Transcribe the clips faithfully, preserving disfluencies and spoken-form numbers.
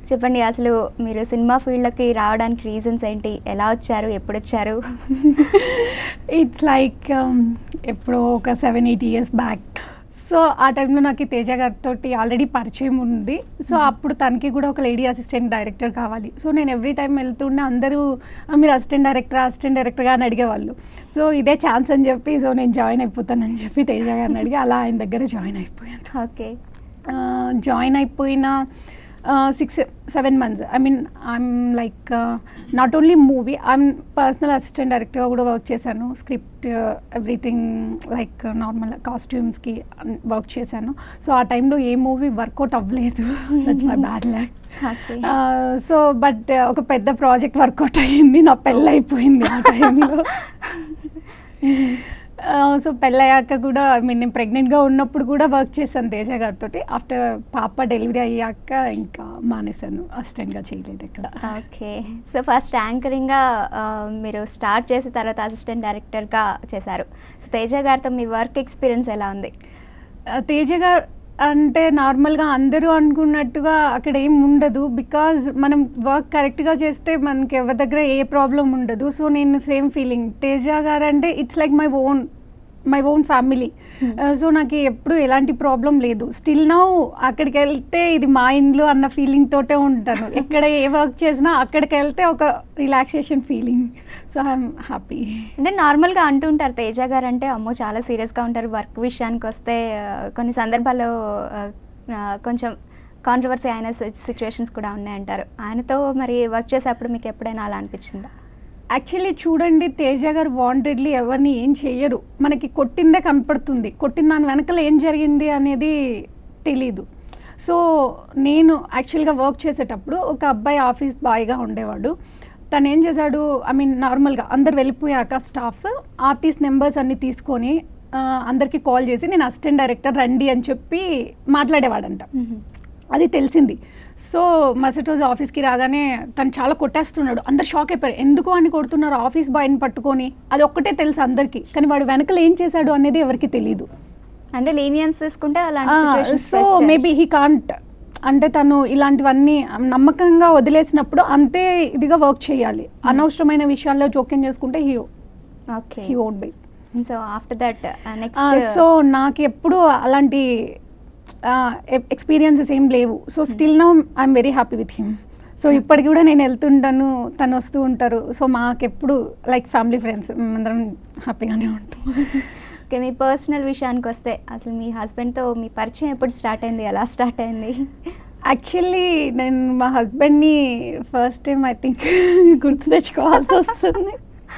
చెప్పండి అసలు మీరు సినిమా ఫీల్డ్‌లోకి రావడానికి రీజన్స్ ఏంటి? ఎలా వచ్చారు? ఎప్పుడొచ్చారు? ఇట్స్ లైక్ ఎప్పుడో ఒక seven eight years back. So ఆ టైంలో నాకు తేజ గారితో ఆల్రెడీ పరిచయం ఉంది. సో అప్పుడు తనకి కూడా ఒక లేడీ అసిస్టెంట్ డైరెక్టర్ కావాలి. సో నేను ఎవ్రీ టైం వెళ్తుండే అందరూ మీరు అసిస్టెంట్ డైరెక్టర్ అసిస్టెంట్ డైరెక్టర్గా అని అడిగేవాళ్ళు. సో ఇదే ఛాన్స్ అని చెప్పి సో నేను జాయిన్ అయిపోతానని చెప్పి తేజ గారిని అడిగి అలా ఆయన దగ్గర జాయిన్ అయిపోయాను. ఓకే. జాయిన్ అయిపోయిన six seven months I mean I'm like not only movie I'm personal assistant డైరెక్టర్గా కూడా వర్క్ చేశాను. స్క్రిప్ట్ ఎవ్రీథింగ్ లైక్ నార్మల్ కాస్ట్యూమ్స్కి వర్క్ చేశాను. సో ఆ టైంలో ఏ మూవీ వర్కౌట్ అవ్వలేదు. That's my bad luck. So but ఒక పెద్ద ప్రాజెక్ట్ వర్కౌట్ అయ్యింది. నా పెళ్ళి అయిపోయింది ఆ టైంలో. సో పెళ్ళయ్యాక కూడా ఐ మీన్ నేను ప్రెగ్నెంట్గా ఉన్నప్పుడు కూడా వర్క్ చేశాను తేజ గారితో. ఆఫ్టర్ పాప డెలివరీ అయ్యాక ఇంకా మానేశాను, అసిస్టెంట్గా చేయలేదు ఇక్కడ. ఓకే. సో ఫస్ట్ యాంకరింగ్గా మీరు స్టార్ట్ చేసిన తర్వాత అసిస్టెంట్ డైరెక్టర్గా చేశారు. సో తేజ గారితో మీ వర్క్ ఎక్స్పీరియన్స్ ఎలా ఉంది? తేజ గారు అంటే నార్మల్గా అందరూ అనుకున్నట్టుగా అక్కడ ఏం ఉండదు. బికాజ్ మనం వర్క్ కరెక్ట్గా చేస్తే మనకి ఎవరి దగ్గర ఏ ప్రాబ్లం ఉండదు. సో నేను సేమ్ ఫీలింగ్ తేజ గారు అంటే it's like my own my own family. So నాకు ఎప్పుడు ఎలాంటి ప్రాబ్లం లేదు. స్టిల్ నౌ అక్కడికి వెళ్తే ఇది మా ఇంట్లో అన్న ఫీలింగ్ తోటే ఉంటాను. ఎక్కడ ఏ వర్క్ చేసినా అక్కడికి వెళ్తే ఒక relaxation feeling. So I'm happy. అంటే నార్మల్గా అంటుంటారు తేజ గారు అంటే అమ్మో చాలా సీరియస్గా ఉంటారు. వర్క్ విషయానికి వస్తే కొన్ని సందర్భాల్లో కొంచెం కాంట్రవర్సీ అయిన సిచ్యువేషన్స్ కూడా ఉన్నాయంటారు. ఆయనతో మరి వర్క్ చేసేప్పుడు మీకు ఎప్పుడైనా అలా అనిపించిందా? యాక్చువల్లీ చూడండి తేజ గారు వాంటెడ్లీ ఎవరిని ఏం చెయ్యరు. మనకి కొట్టిందే కనపడుతుంది, కొట్టిన దాని వెనకాల ఏం జరిగింది అనేది తెలీదు. సో నేను యాక్చువల్గా వర్క్ చేసేటప్పుడు ఒక అబ్బాయి ఆఫీస్ బాయ్గా ఉండేవాడు. తను ఏం చేశాడు ఐ మీన్ నార్మల్గా అందరు వెళ్ళిపోయాక స్టాఫ్ ఆర్టిస్ట్ నెంబర్స్ అన్ని తీసుకొని అందరికీ కాల్ చేసి నేను అసిస్టెంట్ డైరెక్టర్ రండి అని చెప్పి మాట్లాడేవాడంట. అది తెలిసింది. సో మరుసటి రోజు ఆఫీస్కి రాగానే తను చాలా కొట్టేస్తున్నాడు. అందరు షాక్ అయిపోయారు, ఎందుకు అని కొడుతున్నారు ఆఫీస్ బాయ్ని పట్టుకొని. అది ఒక్కటే తెలుసు అందరికీ, కానీ వాడు వెనకలు ఏం చేశాడు అనేది ఎవరికి తెలియదు. అంటే లీనియన్స్ తీసుకుంటే అలాంటి సో మేబీ హీ కాంట్ అంటే తను ఇలాంటివన్నీ నమ్మకంగా వదిలేసినప్పుడు అంతే ఇదిగా వర్క్ చేయాలి. అనవసరమైన విషయాల్లో జోక్యం చేసుకుంటే he okay he won't be. So after that next so నాకు ఎప్పుడు అలాంటి ఎక్స్పీరియన్సెస్ ఏం లేవు. So still now I'm very happy with him. So ఇప్పటికి కూడా నేను వెళ్తుంటాను, తను వస్తూ ఉంటారు. సో మాకెప్పుడు లైక్ ఫ్యామిలీ ఫ్రెండ్స్ అందరం హ్యాపీగానే ఉంటాం. ఓకే. మీ పర్సనల్ విషయానికి వస్తే అసలు మీ హస్బెండ్తో మీ పరిచయం ఎప్పుడు స్టార్ట్ అయింది, ఎలా స్టార్ట్ అయింది? యాక్చువల్లీ నేను మా హస్బెండ్ని ఫస్ట్ టైం ఐ థింక్ గుర్తు తెచ్చుకోవాల్సి వస్తుంది.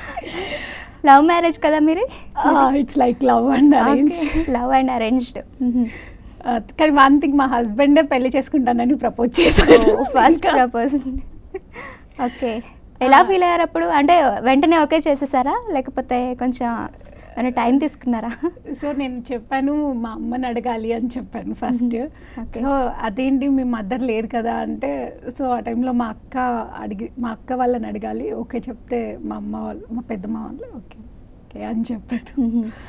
లవ్ మ్యారేజ్ కదా మీరు? It's like love and arranged. Love and arranged. కానీ వన్ థింగ్ మా హస్బెండే పెళ్లి చేసుకుంటానని ప్రపోజ్ చేశారు. First propose. ఓకే. ఎలా ఫీల్ అయ్యారు అప్పుడు? అంటే వెంటనే ఓకే చేసేసారా లేకపోతే కొంచెం ఏమైనా టైం తీసుకున్నారా? సో నేను చెప్పాను మా అమ్మని అడగాలి అని చెప్పాను ఫస్ట్. సో అదేంటి మీ మదర్ లేరు కదా అంటే, సో ఆ టైంలో మా అక్క అడిగి మా అక్క వాళ్ళని అడగాలి, ఓకే చెప్తే మా అమ్మ వాళ్ళు మా పెద్దమ్మ వాళ్ళు ఓకే ఓకే అని చెప్పాను.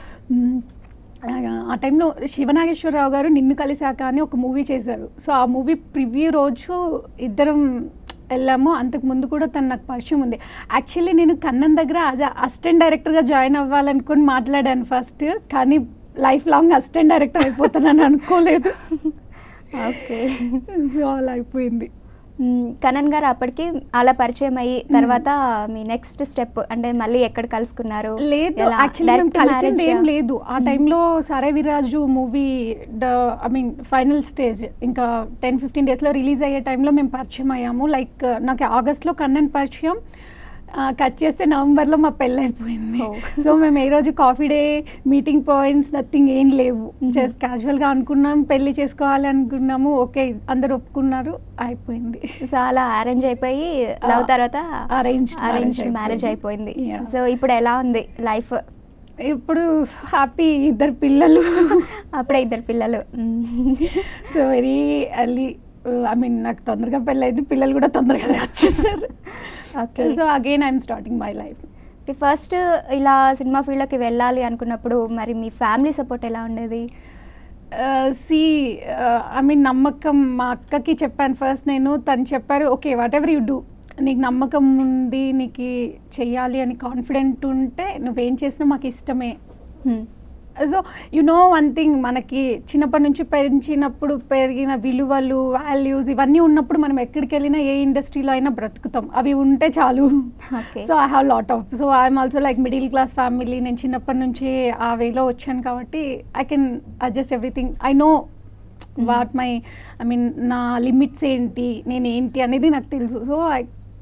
ఆ టైంలో శివనాగేశ్వరరావు గారు నిన్ను కలిశాక అని ఒక మూవీ చేశారు. సో ఆ మూవీ ప్రివ్యూ రోజు ఇద్దరం వెళ్ళాము. అంతకు ముందు కూడా తను నాకు పరిచయం ఉంది. యాక్చువల్లీ నేను కన్నన్ దగ్గర యాజ్ అసిస్టెంట్ డైరెక్టర్గా జాయిన్ అవ్వాలనుకుని మాట్లాడాను ఫస్ట్, కానీ లైఫ్ లాంగ్ అసిస్టెంట్ డైరెక్టర్ అయిపోతానని అనుకోలేదు. ఓకే. సో అలా అయిపోయింది. కన్నన్ గారు అప్పటికి అలా పరిచయం అయ్యి తర్వాత మీ నెక్స్ట్ స్టెప్ అంటే మళ్ళీ ఎక్కడ కలుసుకున్నారు? లేదు యాక్చువల్లీ మేము కలిసింది ఏం లేదు. ఆ టైంలో సరే Viraju movie I mean final stage ఇంకా టెన్ ఫిఫ్టీన్ డేస్లో రిలీజ్ అయ్యే టైంలో మేము పరిచయం అయ్యాము. లైక్ నాకు ఆగస్ట్లో కన్నన్ పరిచయం, కట్ చేస్తే నవంబర్లో మా పెళ్ళి అయిపోయింది. సో మేము ఏ రోజు coffee day meeting points nothing ఏం లేవు. జస్ట్ క్యాజువల్గా అనుకున్నాం పెళ్ళి చేసుకోవాలి అనుకున్నాము, ఓకే అందరు ఒప్పుకున్నారు, అయిపోయింది. సో అలా అరేంజ్ అయిపోయి లవ్ తర్వాత అరేంజ్ అరేంజ్ మ్యారేజ్ అయిపోయింది. సో ఇప్పుడు ఎలా ఉంది లైఫ్? ఇప్పుడు హ్యాపీ, ఇద్దరు పిల్లలు. అప్పుడే ఇద్దరు పిల్లలు. So very early I mean నాకు తొందరగా పెళ్ళి అయితే పిల్లలు కూడా తొందరగానే వచ్చేసారు. Okay. So again I'm starting my life. First ఇలా సినిమా ఫీల్డ్లోకి వెళ్ళాలి అనుకున్నప్పుడు మరి మీ ఫ్యామిలీ సపోర్ట్ ఎలా ఉండేది? సి ఐ మీన్ నమ్మకం మా అక్కకి చెప్పాను ఫస్ట్ నేను, తను చెప్పారు okay whatever you do, నీకు నమ్మకం ఉంది, నీకు చెయ్యాలి అని కాన్ఫిడెంట్ ఉంటే నువ్వేం చేసినా మాకు ఇష్టమే. So you know one thing, మనకి చిన్నప్పటి నుంచి పెంచినప్పుడు పెరిగిన విలువలు వాల్యూస్ ఇవన్నీ ఉన్నప్పుడు మనం ఎక్కడికి వెళ్ళినా ఏ ఇండస్ట్రీలో అయినా బ్రతుకుతాం, అవి ఉంటే చాలు. So I have lot of, so I'm also like middle class family, నేను చిన్నప్పటి నుంచి ఆ వేలో వచ్చాను కాబట్టి I can adjust everything. I know what my I mean నా లిమిట్స్ ఏంటి, నేను ఏంటి అనేది నాకు తెలుసు. సో ఐ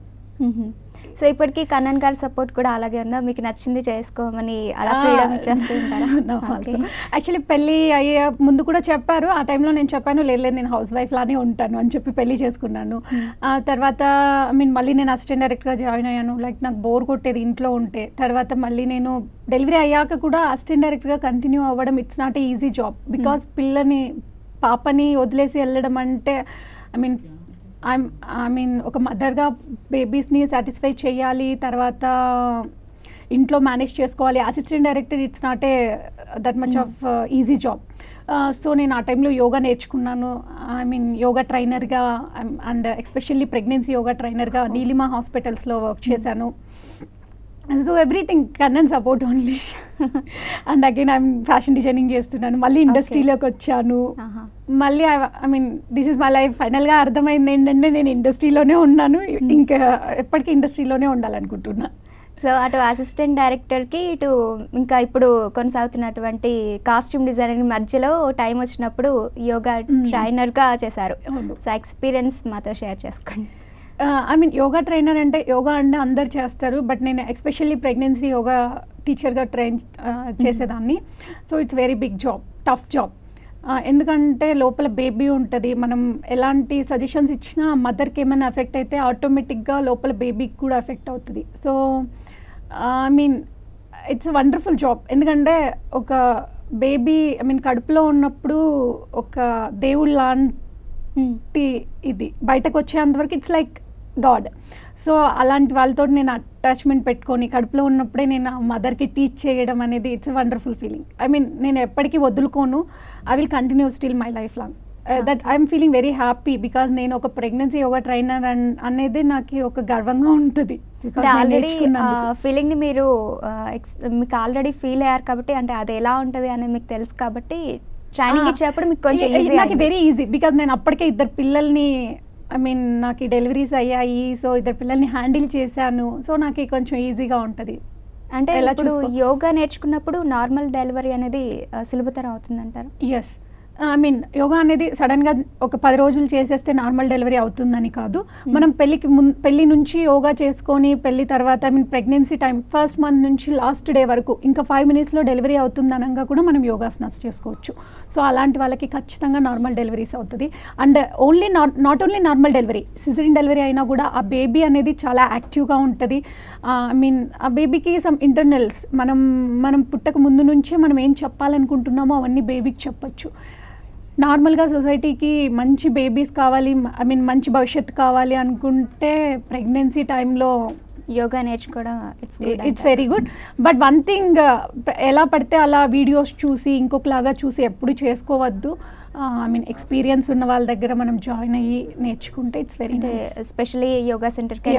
సో ఇప్పటికీ కన్నన్ గారి సపోర్ట్ కూడా అలాగే ఉందా, మీకు నచ్చింది చేసుకోమని అలా ఫ్రీడమ్ ఇచ్చేస్తూ ఉంటారా? యాక్చువల్లీ పెళ్ళి అయ్యే ముందు కూడా చెప్పారు, ఆ టైంలో నేను చెప్పాను లేదు లేదు నేను హౌస్ వైఫ్ లానే ఉంటాను అని చెప్పి పెళ్ళి చేసుకున్నాను. తర్వాత ఐ మీన్ మళ్ళీ నేను అసిస్టెంట్ డైరెక్టర్గా జాయిన్ అయ్యాను, లైక్ నాకు బోర్ కొట్టేది ఇంట్లో ఉంటే. తర్వాత మళ్ళీ నేను డెలివరీ అయ్యాక కూడా అసిస్టెంట్ డైరెక్టర్గా కంటిన్యూ అవ్వడం it's not a easy job, because పిల్లని పాపని వదిలేసి వెళ్ళడం అంటే I mean I'm I mean ఒక మదర్గా బేబీస్ని సాటిస్ఫై చేయాలి, తర్వాత ఇంట్లో మేనేజ్ చేసుకోవాలి. Assistant director it's not a that much of easy job. So నేను ఆ టైంలో యోగా నేర్చుకున్నాను, ఐ మీన్ యోగా ట్రైనర్గా అండ్ ఎస్పెషల్లీ ప్రెగ్నెన్సీ యోగా ట్రైనర్గా నీలిమా హాస్పిటల్స్లో వర్క్ చేశాను. So everything Kannan support only. And again I'm fashion designing చేస్తున్నాను, మళ్ళీ ఇండస్ట్రీలోకి వచ్చాను. మళ్ళీ I mean this is my life. ఫైనల్గా అర్థమైంది ఏంటంటే నేను ఇండస్ట్రీలోనే ఉన్నాను, ఇంకా ఎప్పటికీ ఇండస్ట్రీలోనే ఉండాలనుకుంటున్నా. సో అటు అసిస్టెంట్ డైరెక్టర్కి ఇటు ఇంకా ఇప్పుడు కొనసాగుతున్నటువంటి కాస్ట్యూమ్ డిజైనింగ్ మధ్యలో టైం వచ్చినప్పుడు యోగా ట్రైనర్గా చేశారు. సో ఎక్స్పీరియన్స్ మాతో షేర్ చేసుకోండి. ఐ మీన్ యోగా ట్రైనర్ అంటే యోగా అంటే అందరు చేస్తారు, బట్ నేను ఎస్పెషల్లీ ప్రెగ్నెన్సీ యోగా టీచర్గా ట్రైన్ చేసేదాన్ని. So it's very big job, tough job. ఎందుకంటే లోపల బేబీ ఉంటుంది, మనం ఎలాంటి సజెషన్స్ ఇచ్చినా మదర్కి ఏమైనా ఎఫెక్ట్ అయితే ఆటోమేటిక్గా లోపల బేబీకి కూడా ఎఫెక్ట్ అవుతుంది. So I mean it's wonderful job, ఎందుకంటే ఒక బేబీ ఐ మీన్ కడుపులో ఉన్నప్పుడు ఒక దేవుళ్ళ లాంటి ఇది, బయటకు వచ్చేంతవరకు ఇట్స్ లైక్ గాడ్. సో అలాంటి వాళ్ళతో నేను అటాచ్మెంట్ పెట్టుకొని కడుపులో ఉన్నప్పుడే నేను ఆ మదర్కి టీచ్ చేయడం అనేది it's wonderful feeling. I mean నేను ఎప్పటికీ వదులుకోను, I will continue still my life long. That I'm feeling very happy because నేను ఒక ప్రెగ్నెన్సీ యోగా ట్రైనర్ అనేది నాకు ఒక గర్వంగా ఉంటుంది. ఫీలింగ్ ని మీరు మీకు ఆల్రెడీ ఫీల్ అయ్యారు కాబట్టి, అంటే అది ఎలా ఉంటుంది అనేది మీకు తెలుసు కాబట్టి ట్రైనింగ్ ఇచ్చేటప్పుడు మీకు కొంచెం నాకు వెరీ ఈజీ బికాజ్ నేను అప్పటికే ఇద్దరు పిల్లల్ని ఐ మీన్ నాకు డెలివరీస్ అయ్యాయి, సో ఇద్దరు పిల్లల్ని హ్యాండిల్ చేశాను. సో నాకు కొంచెం ఈజీగా ఉంటుంది. అంటే ఇప్పుడు యోగా నేర్చుకున్నప్పుడు నార్మల్ డెలివరీ అనేది సులభతరం అవుతుందంటారు? ఎస్, ఐ మీన్ యోగా అనేది సడన్గా ఒక పది రోజులు చేసేస్తే నార్మల్ డెలివరీ అవుతుందని కాదు. మనం పెళ్ళికి ముందు పెళ్ళి నుంచి యోగా చేసుకొని పెళ్ళి తర్వాత I mean pregnancy time first month నుంచి లాస్ట్ డే వరకు ఇంకా ఫైవ్ మినిట్స్లో డెలివరీ అవుతుంది అనగా కూడా మనం యోగాసనాస్ చేసుకోవచ్చు. సో అలాంటి వాళ్ళకి ఖచ్చితంగా నార్మల్ డెలివరీస్ అవుతుంది. And only not not only normal delivery, caesarean delivery అయినా కూడా ఆ బేబీ అనేది చాలా యాక్టివ్గా ఉంటుంది. ఐ మీన్ ఆ బేబీకి సమ్ ఇంటర్నల్స్ మనం మనం పుట్టక ముందు నుంచే మనం ఏం చెప్పాలనుకుంటున్నామో అవన్నీ బేబీకి చెప్పచ్చు. నార్మల్గా సొసైటీకి మంచి బేబీస్ కావాలి, ఐ మీన్ మంచి భవిష్యత్తు కావాలి అనుకుంటే ప్రెగ్నెన్సీ టైంలో యోగా నేర్చుకోవడం it's it's very good. But one thing, ఎలా పడితే అలా వీడియోస్ చూసి ఇంకొకలాగా చూసి ఎప్పుడు చేసుకోవద్దు. ఐ మీన్ ఎక్స్పీరియన్స్ ఉన్న వాళ్ళ దగ్గర మనం జాయిన్ అయ్యి నేర్చుకుంటే it's very nice. Especially yoga సెంటర్కి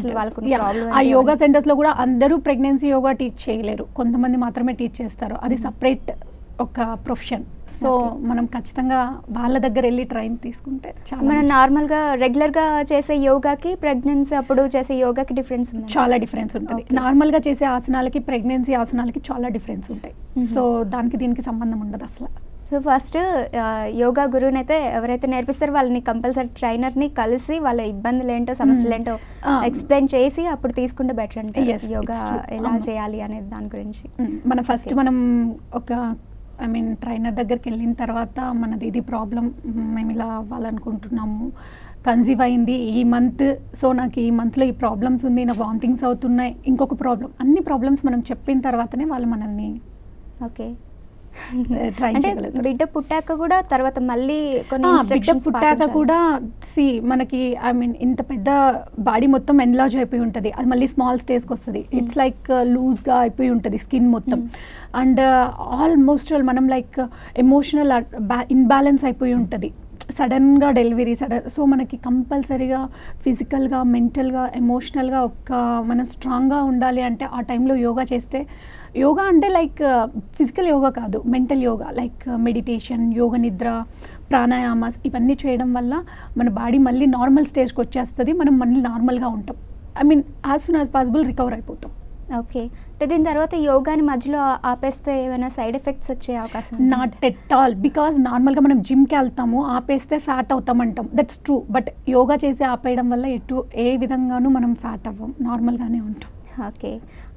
ఆ యోగా సెంటర్స్లో కూడా అందరూ ప్రెగ్నెన్సీ యోగా టీచ్ చేయలేరు, కొంతమంది మాత్రమే టీచ్ చేస్తారు, అది సపరేట్ ఒక ప్రొఫెషన్. సో మనం ఖచ్చితంగా వాళ్ళ దగ్గర వెళ్ళి ట్రైన్ తీసుకుంటే చాలా. మనం నార్మల్గా రెగ్యులర్గా చేసే యోగాకి ప్రెగ్నెన్సీ అప్పుడు చేసే యోగాకి డిఫరెన్స్ ఉంది? చాలా డిఫరెన్స్ ఉంటుంది. నార్మల్గా చేసే ఆసనాలకి ప్రెగ్నెన్సీ ఆసనాలకి చాలా డిఫరెన్స్ ఉంటాయి. సో దానికి దీనికి సంబంధం ఉండదు అసలు. సో ఫస్ట్ యోగా గురువుని అయితే ఎవరైతే నేర్పిస్తారో వాళ్ళని కంపల్సరీ ట్రైనర్ని కలిసి వాళ్ళ ఇబ్బందులు ఏంటో సమస్యలు ఏంటో ఎక్స్ప్లెయిన్ చేసి అప్పుడు తీసుకుంటే బెటర్ అంటే యోగా ఎలా చేయాలి అనేది దాని గురించి. మన ఫస్ట్ మనం ఒక ఐ మీన్ ట్రైనర్ దగ్గరికి వెళ్ళిన తర్వాత మనది ఇది ప్రాబ్లం, మేము ఇలా అవ్వాలనుకుంటున్నాము, కన్సీవ్ అయింది ఈ మంత్, సో నాకు ఈ మంత్లో ఈ ప్రాబ్లమ్స్ ఉంది, నా వామిటింగ్స్ అవుతున్నాయి, ఇంకొక ప్రాబ్లం, అన్ని ప్రాబ్లమ్స్ మనం చెప్పిన తర్వాతనే వాళ్ళు మనల్ని ఓకే ట్రై అంటే చేయగలుగుతారు. బిడ్డ పుట్టాక కూడా తర్వాత మళ్ళీ కొన్ని ఆ, బిడ్డ ఇన్స్ట్రక్షన్స్ పుట్టాక పాటించాలి. కూడా సి మనకి ఐ మీన్ ఇంత పెద్ద బాడీ మొత్తం ఎన్లార్జ్ అయిపోయి ఉంటుంది, అది మళ్ళీ స్మాల్ స్టేజ్కి వస్తుంది. ఇట్స్ లైక్ లూజ్గా అయిపోయి ఉంటుంది స్కిన్ మొత్తం. అండ్ ఆల్మోస్ట్ మనం లైక్ ఎమోషనల్ ఇన్బ్యాలెన్స్ అయిపోయి ఉంటుంది సడన్గా డెలివరీ సడన్. సో మనకి కంపల్సరీగా ఫిజికల్గా మెంటల్గా ఎమోషనల్గా ఒక మనం స్ట్రాంగ్గా ఉండాలి అంటే ఆ టైంలో యోగా చేస్తే, యోగా అంటే లైక్ ఫిజికల్ యోగా కాదు, mental yoga like meditation, yoga nidra, pranayamas ఇవన్నీ చేయడం వల్ల మన బాడీ మళ్ళీ నార్మల్ స్టేజ్కి వచ్చేస్తుంది, మనం మళ్ళీ నార్మల్గా ఉంటాం. I mean as soon as possible recover అయిపోతాం. ఓకే. అంటే దీని తర్వాత యోగాని మధ్యలో ఆపేస్తే ఏమైనా సైడ్ ఎఫెక్ట్స్ వచ్చే అవకాశం ఉందా? నాట్ ఎట్ ఆల్, బికాజ్ నార్మల్గా మనం జిమ్కి వెళ్తాము, ఆపేస్తే ఫ్యాట్ అవుతామంటాం, దట్స్ ట్రూ. బట్ యోగా చేసి ఆపేయడం వల్ల ఎటు ఏ విధంగానూ మనం ఫ్యాట్ అవ్వం, నార్మల్గానే ఉంటాం. ఓకే.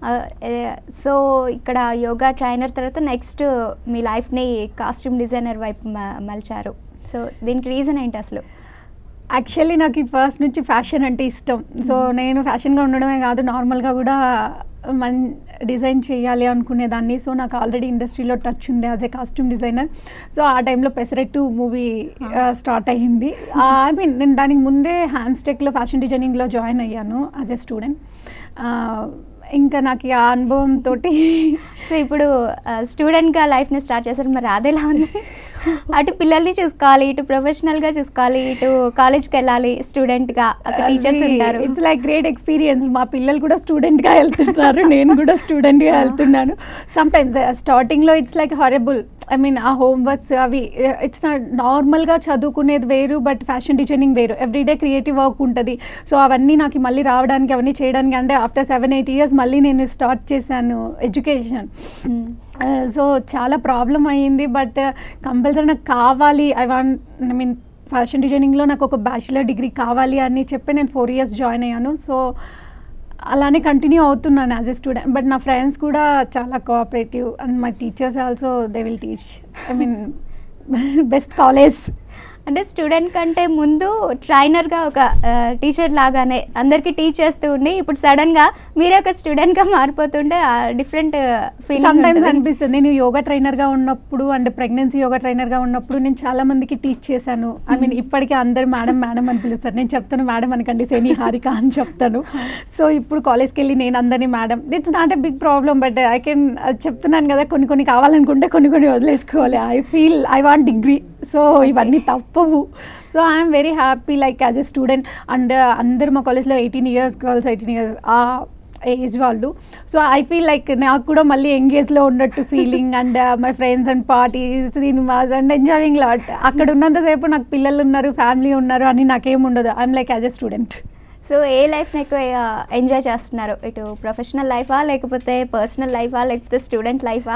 సో ఇక్కడ యోగా ట్రైనర్ తర్వాత నెక్స్ట్ మీ లైఫ్ని కాస్ట్యూమ్ డిజైనర్ వైపు మ- మలిచారు. సో దీనికి రీజన్ ఏంటి అసలు? యాక్చువల్లీ నాకు ఫస్ట్ నుంచి ఫ్యాషన్ అంటే ఇష్టం. సో నేను ఫ్యాషన్గా ఉండడమే కాదు, నార్మల్గా కూడా మన్ డిజైన్ చేయాలి అనుకునేదాన్ని. సో నాకు ఆల్రెడీ ఇండస్ట్రీలో టచ్ ఉంది as a costume designer. So ఆ టైంలో పెసరెట్టు మూవీ స్టార్ట్ అయ్యింది. ఐ మీన్ నేను దానికి ముందే హ్యామ్స్టెక్లో ఫ్యాషన్ డిజైనింగ్లో జాయిన్ అయ్యాను యాజ్ ఏ స్టూడెంట్. ఇంకా నాకు ఆ అనుభవంతో సో ఇప్పుడు స్టూడెంట్గా లైఫ్ని స్టార్ట్ చేశారు, మరి అదేలా ఉంది? అటు పిల్లల్ని చూసుకోవాలి, ఇటు ప్రొఫెషనల్గా చూసుకోవాలి, ఇటు కాలేజ్కి వెళ్ళాలి స్టూడెంట్గా, అక్కడ టీచర్స్ ఉంటారు. It's like great experience. మా పిల్లలు కూడా స్టూడెంట్గా వెళ్తున్నారు, నేను కూడా స్టూడెంట్గా వెళ్తున్నాను. సమ్ టైమ్స్ స్టార్టింగ్లో it's like horrible. I mean ఆ హోంవర్క్స్ అవి ఇట్స్ నార్మల్గా చదువుకునేది వేరు, బట్ ఫ్యాషన్ డిజైనింగ్ వేరు, ఎవ్రీడే క్రియేటివ్ వర్క్ ఉంటుంది. సో అవన్నీ నాకు మళ్ళీ రావడానికి, అవన్నీ చేయడానికి అంటే ఆఫ్టర్ సెవెన్ ఎయిట్ ఇయర్స్ మళ్ళీ నేను స్టార్ట్ చేశాను ఎడ్యుకేషన్. సో చాలా ప్రాబ్లం అయ్యింది, బట్ కంపల్సరీ నాకు కావాలి, I want I mean fashion డిజైనింగ్లో నాకు ఒక బ్యాచిలర్ డిగ్రీ కావాలి అని చెప్పి నేను ఫోర్ ఇయర్స్ జాయిన్ అయ్యాను. సో అలానే కంటిన్యూ అవుతున్నాను యాజ్ ఎ స్టూడెంట్. బట్ నా ఫ్రెండ్స్ కూడా చాలా cooperative and my teachers also they will teach. I mean best college. అంటే స్టూడెంట్ కంటే ముందు ట్రైనర్గా ఒక టీచర్ లాగానే అందరికీ టీచ్ చేస్తూ ఉండి ఇప్పుడు సడన్గా మీరే ఒక స్టూడెంట్గా మారిపోతుంటే డిఫరెంట్ సమ్ టైమ్స్ ఫీలింగ్ అనిపిస్తుంది. నేను యోగా ట్రైనర్గా ఉన్నప్పుడు అండ్ ప్రెగ్నెన్సీ యోగా ట్రైనర్గా ఉన్నప్పుడు నేను చాలా మందికి టీచ్ చేశాను. ఐ మీన్ ఇప్పటికీ అందరు మేడం మేడం అని పిలుస్తారు. నేను చెప్తాను మేడం అనకండి, సేని హారిక అని చెప్తాను. సో ఇప్పుడు కాలేజ్కి వెళ్ళి నేను అందరినీ madam, it's not a big problem. But I can చెప్తున్నాను కదా, కొన్ని కొన్ని కావాలనుకుంటే కొన్ని కొన్ని వదిలేసుకోవాలి. I feel I want degree. So ఇవన్నీ తప్పవు. So I'm very happy like as a student. And అందరు మా కాలేజ్లో eighteen years girls, eighteen years ఆ ఏజ్ వాళ్ళు. సో ఐ ఫీల్ లైక్ నాకు కూడా మళ్ళీ ఎంగేజ్లో ఉన్నట్టు feeling. And my friends and parties, cinemas and enjoying lot. అక్కడ ఉన్నంతసేపు నాకు పిల్లలు ఉన్నారు, ఫ్యామిలీ ఉన్నారు అని నాకేం ఉండదు. I'm like as a student. So ఏ లైఫ్ని ఎక్కువ ఎంజాయ్ చేస్తున్నారు? ఇటు ప్రొఫెషనల్ లైఫా, లేకపోతే పర్సనల్ లైఫా, లేకపోతే స్టూడెంట్ లైఫా?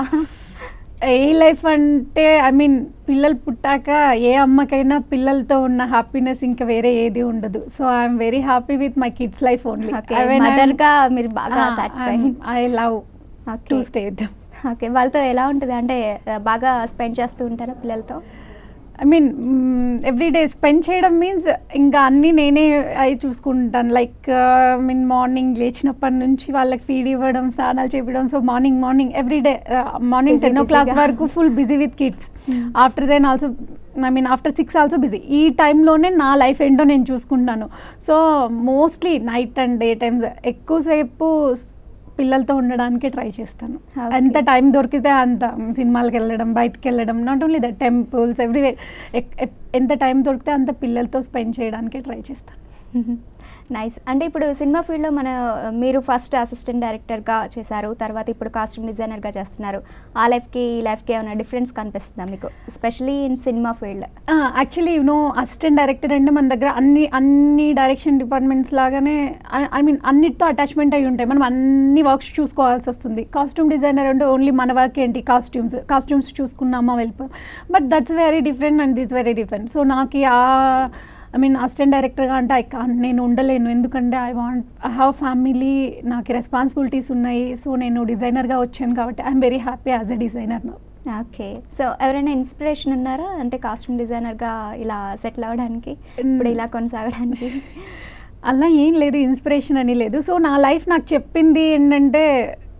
ఏ లైఫ్ అంటే ఐ మీన్ పిల్లలు పుట్టాక ఏ అమ్మకైనా పిల్లలతో ఉన్న హ్యాపీనెస్ ఇంకా వేరే ఏది ఉండదు. So I'm very happy with my kids life only. మదర్గా మీరు బాగా satisfy? I love to stay with them. Okay. వాళ్ళతో ఎలా ఉంటుంది? అంటే బాగా స్పెండ్ చేస్తూ ఉంటారా పిల్లలతో? ఐ మీన్ ఎవ్రీడే స్పెండ్ చేయడం మీన్స్ ఇంకా అన్నీ నేనే అవి చూసుకుంటాను. లైక్ మీన్ మార్నింగ్ లేచినప్పటి నుంచి వాళ్ళకి ఫీడ్ ఇవ్వడం, స్నానాలు చేపించడం. So morning morning everyday morning ten o'clock వరకు full busy with kids. After then also I mean after six also busy. ఈ టైంలోనే నా లైఫ్ ఏంటో నేను చూసుకుంటాను. So mostly night and day times ఎక్కువసేపు పిల్లలతో ఉండడానికి ట్రై చేస్తాను. ఎంత టైం దొరికితే అంత సినిమాలకు వెళ్ళడం, బయటకు వెళ్ళడం, not only that temples everyway. ఎంత టైం దొరికితే అంత పిల్లలతో స్పెండ్ చేయడానికి ట్రై చేస్తాను. నైస్. అంటే ఇప్పుడు సినిమా ఫీల్డ్లో మన మీరు ఫస్ట్ అసిస్టెంట్ డైరెక్టర్గా చేశారు, తర్వాత ఇప్పుడు కాస్ట్యూమ్ డిజైనర్గా చేస్తున్నారు. ఆ లైఫ్కి ఈ లైఫ్కి ఏమైనా డిఫరెన్స్ కనిపిస్తుందా మీకు, especially in cinema field? Actually you know assistant director అంటే మన దగ్గర అన్ని అన్ని డైరెక్షన్ డిపార్ట్మెంట్స్ లాగానే ఐ మీన్ అన్నిటితో అటాచ్మెంట్ అయి ఉంటాయి. మనం అన్ని వర్క్స్ చూసుకోవాల్సి వస్తుంది. కాస్ట్యూమ్ డిజైనర్ అంటే ఓన్లీ మన వర్క్ ఏంటి, కాస్ట్యూమ్స్ కాస్ట్యూమ్స్ చూసుకున్నామా వెళ్ళిపోయాం. But that's very different and this very different. So నాకు ఆ ఐ మీన్ అసిస్టెంట్ డైరెక్టర్గా అంటే ఐ కాంట్, నేను ఉండలేను. ఎందుకంటే I want I have family, నాకు రెస్పాన్సిబిలిటీస్ ఉన్నాయి. సో నేను డిజైనర్గా వచ్చాను కాబట్టి I'm very happy as a designer నా. ఓకే. సో ఎవరైనా ఇన్స్పిరేషన్ ఉన్నారా అంటే కాస్ట్యూమ్ డిజైనర్గా ఇలా సెటిల్ అవ్వడానికి, ఇప్పుడు ఇలా కొనసాగడానికి? అలా ఏం లేదు, ఇన్స్పిరేషన్ అని లేదు. సో నా లైఫ్ నాకు చెప్పింది ఏంటంటే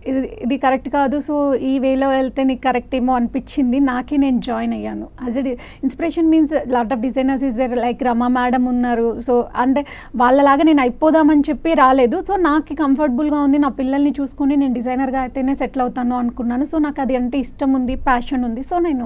ఇది ఇది కరెక్ట్ కాదు, సో ఈ వేలో వెళ్తే నీకు కరెక్ట్ ఏమో అనిపించింది, నాకే నేను జాయిన్ అయ్యాను. As a inspiration means lot of designers is there, like Rama madam ఉన్నారు. సో అంటే వాళ్ళలాగా నేను అయిపోదామని చెప్పి రాలేదు. సో నాకు కంఫర్టబుల్గా ఉంది, నా పిల్లల్ని చూసుకొని నేను డిజైనర్గా అయితేనే సెటిల్ అవుతాను అనుకున్నాను. సో నాకు అది అంటే ఇష్టం ఉంది, ప్యాషన్ ఉంది. సో నేను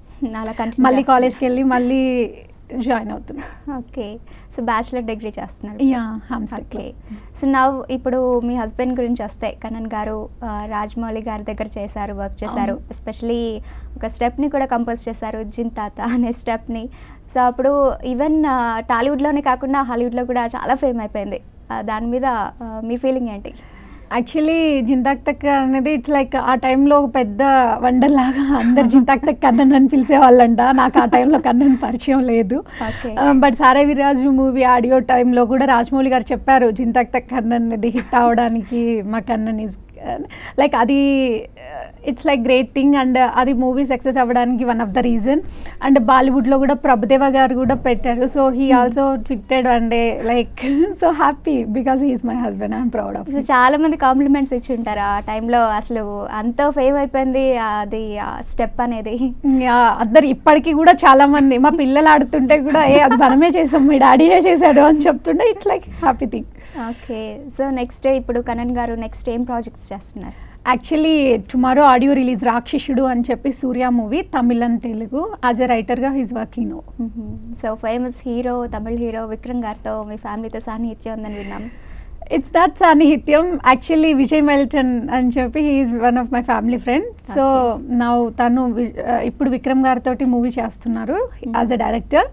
మళ్ళీ కాలేజ్కి వెళ్ళి మళ్ళీ జాయిన్ అవుతున్నా. ఓకే, సో బ్యాచిలర్ డిగ్రీ చేస్తున్నారు. Yeah Hamstech. Okay, so now ఇప్పుడు మీ హస్బెండ్ గురించి వస్తే, కనన్ గారు రాజమౌళి గారి దగ్గర చేశారు, వర్క్ చేశారు. ఎస్పెషలీ ఒక స్టెప్ని కూడా కంపోజ్ చేశారు, జింతాత అనే స్టెప్ని. సో అప్పుడు ఈవెన్ టాలీవుడ్లోనే కాకుండా హాలీవుడ్లో కూడా చాలా ఫేమ్ అయిపోయింది. దాని మీద మీ ఫీలింగ్ ఏంటి? యాక్చువల్లీ జింతాక్ తక్ అనేది ఇట్స్ లైక్ ఆ టైంలో ఒక పెద్ద వండర్ లాగా అందరు జింతాక్ తక్ కన్నన్ అని పిలిచేవాళ్ళంట. నాకు ఆ టైంలో కన్నన్ పరిచయం లేదు. బట్ సారే విరాజు మూవీ ఆడియో టైంలో కూడా రాజమౌళి గారు చెప్పారు జింతాక్ తక్ కన్నన్ ఇది హిట్ అవ్వడానికి మా కన్నన్ ఈజ్ లైక్ అది it's like great thing. And అది మూవీ సక్సెస్ అవ్వడానికి one of the reason. And బాలీవుడ్లో కూడా ప్రభుదేవ గారు కూడా పెట్టారు. So he also tweeted one day like so happy because he is my husband, I'm proud of. చాలా మంది compliments ఇచ్చి ఉంటారు ఆ టైంలో. అసలు అంత ఫేమ్ అయిపోయింది అది స్టెప్ అనేది. అందరు ఇప్పటికీ కూడా చాలా మంది మా పిల్లలు ఆడుతుంటే కూడా ఏ అది మనమే చేసాం, మీ డాడీయే చేశాడు అని చెప్తుంటే it's like happy thing. Okay, so next ఇప్పుడు కనన్ గారు నెక్స్ట్ ఏం ప్రాజెక్ట్స్ చేస్తున్నారు? Actually tomorrow audio release Rakshasudu అని చెప్పి Suriya movie, Tamil and Telugu. As a రైటర్గా he's working no. So famous hero, Tamil hero Vikram గారితో మీ ఫ్యామిలీతో సాన్నిహిత్యం ఉందని విన్నాం. ఇట్స్ నాట్ సాన్నిహిత్యం, యాక్చువల్లీ విజయ్ మెల్టన్ అని చెప్పి he's one of my family friend. So నా తను ఇప్పుడు విక్రమ్ గారితో మూవీ చేస్తున్నారు యాజ్ ఎ డైరెక్టర్.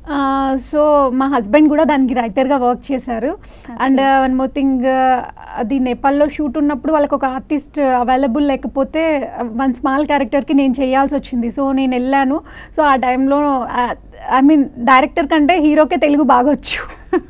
సో మా హస్బెండ్ కూడా దానికి రైటర్గా వర్క్ చేశారు. అండ్ వన్ మోర్ థింగ్, అది నేపాల్లో షూట్ ఉన్నప్పుడు వాళ్ళకి ఒక ఆర్టిస్ట్ అవైలబుల్ లేకపోతే వన్ స్మాల్ క్యారెక్టర్కి నేను చేయాల్సి వచ్చింది. సో నేను వెళ్ళాను. సో ఆ టైంలో ఐ మీన్ డైరెక్టర్ కంటే హీరోకే తెలుగు బాగొచ్చు.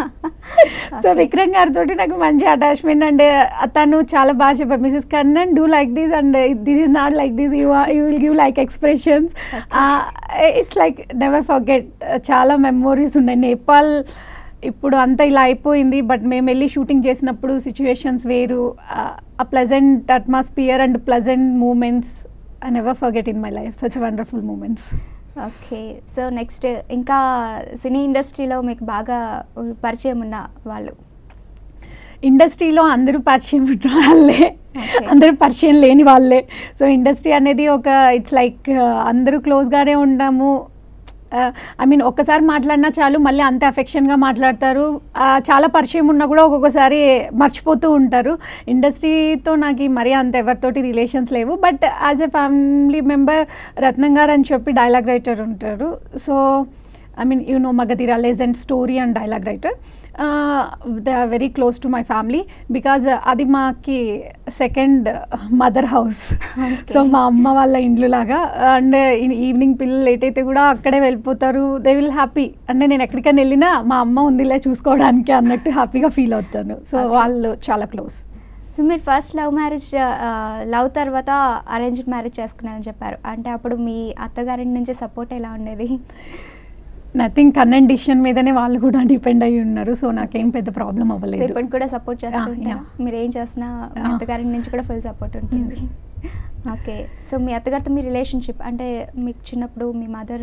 సో విక్రమ్ గారితో నాకు మంచి అటాచ్మెంట్. అండ్ తను చాలా బాగా చెప్పారు, Mrs Kannan do like this and this is not like this, you you will give like expressions. It's like never forget. చాలా మెమోరీస్ ఉన్నాయి. నేపాల్ ఇప్పుడు అంతా ఇలా అయిపోయింది, బట్ మేము వెళ్ళి షూటింగ్ చేసినప్పుడు సిచ్యువేషన్స్ వేరు. ఆ pleasant atmosphere and pleasant moments I never forget in my life, such wonderful moments. Okay, so next ఇంకా సినీ ఇండస్ట్రీలో మీకు బాగా పరిచయం ఉన్న వాళ్ళు? ఇండస్ట్రీలో అందరూ పరిచయం ఉన్న వాళ్ళే, అందరూ పరిచయం లేని వాళ్ళే. సో ఇండస్ట్రీ అనేది ఒక ఇట్స్ లైక్ అందరూ క్లోజ్గానే ఉంటాము. ఐ మీన్ ఒక్కసారి మాట్లాడినా చాలు మళ్ళీ అంతే అఫెక్షన్గా మాట్లాడతారు. చాలా పరిచయం ఉన్నా కూడా ఒక్కొక్కసారి మర్చిపోతూ ఉంటారు. ఇండస్ట్రీతో నాకు మరీ అంత ఎవరితోటి రిలేషన్స్ లేవు. But as a family member Ratnam garu అని చెప్పి డైలాగ్ రైటర్ ఉంటారు. So I mean you know Magadheera legend story and dialogue writer. They are very close to my family because అది మాకి సెకండ్ మదర్ హౌస్. సో మా అమ్మ వాళ్ళ ఇండ్లు లాగా. అండ్ ఈవినింగ్ పిల్లలు లేట్ అయితే కూడా అక్కడే వెళ్ళిపోతారు. They will happy. అంటే నేను ఎక్కడికైనా వెళ్ళినా మా అమ్మ ఉందిలే చూసుకోవడానికి అన్నట్టు హ్యాపీగా ఫీల్ అవుతాను. సో వాళ్ళు చాలా క్లోజ్. సో మీరు ఫస్ట్ లవ్ మ్యారేజ్, లవ్ తర్వాత అరేంజ్డ్ మ్యారేజ్ చేసుకున్నారని చెప్పారు. అంటే అప్పుడు మీ అత్తగారి నుంచి సపోర్ట్ ఎలా ఉండేది? నథింగ్, కన్నన్ డిసిషన్ మీదనే వాళ్ళు కూడా డిపెండ్ అయ్యి ఉన్నారు. సో నాకేం పెద్ద ప్రాబ్లం అవ్వలేదు. ఇప్పుడు కూడా సపోర్ట్ చేస్తుంటారు, మీరు ఏం చేసినా మీ అత్తగారి నుంచి కూడా ఫుల్ సపోర్ట్ ఉంటుంది. ఓకే, సో మీ అత్తగారితో మీ రిలేషన్షిప్ అంటే మీకు చిన్నప్పుడు మీ మదర్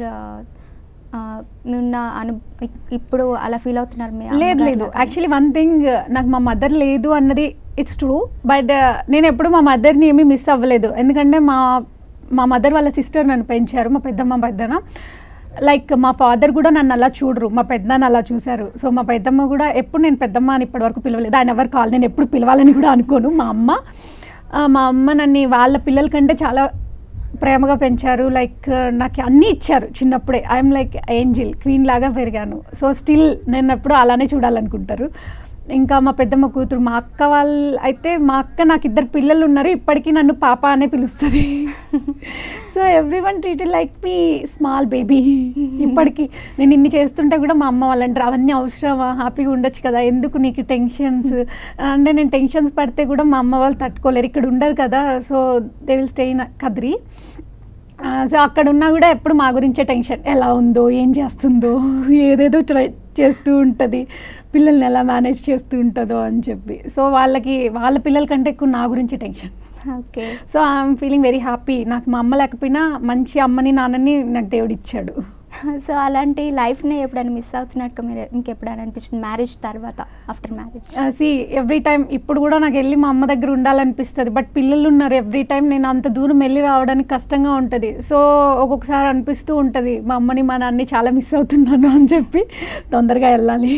ఉన్న అను ఇప్పుడు అలా ఫీల్ అవుతున్నారు? లేదు లేదు, యాక్చువల్లీ వన్ థింగ్, నాకు మా మదర్ లేదు అన్నది ఇట్స్ ట్రూ. బట్ నేను ఎప్పుడు మా మదర్ని ఏమీ మిస్ అవ్వలేదు. ఎందుకంటే మా మా మదర్ వాళ్ళ సిస్టర్ నన్ను పెంచారు, మా పెద్దమ్మ పెద్దన. లైక్ మా ఫాదర్ కూడా నన్ను అలా చూడరు, మా పెద్దనాన్న అలా చూశారు. సో మా పెద్దమ్మ కూడా ఎప్పుడు నేను పెద్దమ్మ అని ఇప్పటివరకు పిలవలేదు. ఆయన ఎవరు కాల్, నేను ఎప్పుడు పిలవాలని కూడా అనుకోను. మా అమ్మ మా అమ్మ నన్ను వాళ్ళ పిల్లల కంటే చాలా ప్రేమగా పెంచారు. లైక్ నాకు అన్నీ ఇచ్చారు చిన్నప్పుడే. ఐఎమ్ లైక్ ఏంజిల్, క్వీన్ లాగా పెరిగాను. సో స్టిల్ నేను ఎప్పుడు అలానే చూడాలనుకుంటారు. ఇంకా మా పెద్దమ్మ కూతురు, మా అక్క వాళ్ళు అయితే, మా అక్క నాకు ఇద్దరు పిల్లలు ఉన్నారు, ఇప్పటికీ నన్ను పాప అనే పిలుస్తుంది. So every one treated like me small baby. ఇప్పటికీ నేను ఇన్ని చేస్తుంటే కూడా మా అమ్మ వాళ్ళు అంటారు, అవన్నీ అవసరమా, హ్యాపీగా ఉండొచ్చు కదా, ఎందుకు నీకు టెన్షన్స్ అంటే. నేను టెన్షన్స్ పడితే కూడా మా అమ్మ వాళ్ళు తట్టుకోలేరు, ఇక్కడ ఉండరు కదా. So they will stay in Kadri. So అక్కడ ఉన్నా కూడా ఎప్పుడు మా గురించే టెన్షన్, ఎలా ఉందో, ఏం చేస్తుందో, ఏదేదో ట్రై చేస్తూ ఉంటుంది, పిల్లల్ని ఎలా మేనేజ్ చేస్తూ ఉంటుందో అని చెప్పి. సో వాళ్ళకి వాళ్ళ పిల్లల కంటే ఎక్కువ నా గురించి tension. Okay. So I'm feeling very happy. నాకు మా అమ్మ లేకపోయినా మంచి అమ్మని నాన్నని నాకు దేవుడు ఇచ్చాడు. సో అలాంటి లైఫ్ని ఎప్పుడైనా మిస్ అవుతున్నట్టు మీరు ఇంకెప్పుడైనా అనిపించింది మ్యారేజ్ తర్వాత, after marriage? See every time ఇప్పుడు కూడా నాకు వెళ్ళి మా అమ్మ దగ్గర ఉండాలనిపిస్తుంది. బట్ పిల్లలు ఉన్నారు, ఎవ్రీ టైం నేను అంత దూరం వెళ్ళి రావడానికి కష్టంగా ఉంటుంది. సో ఒక్కొక్కసారి అనిపిస్తూ ఉంటుంది మా అమ్మని మా నాన్నని చాలా మిస్ అవుతున్నాను అని చెప్పి తొందరగా వెళ్ళాలి.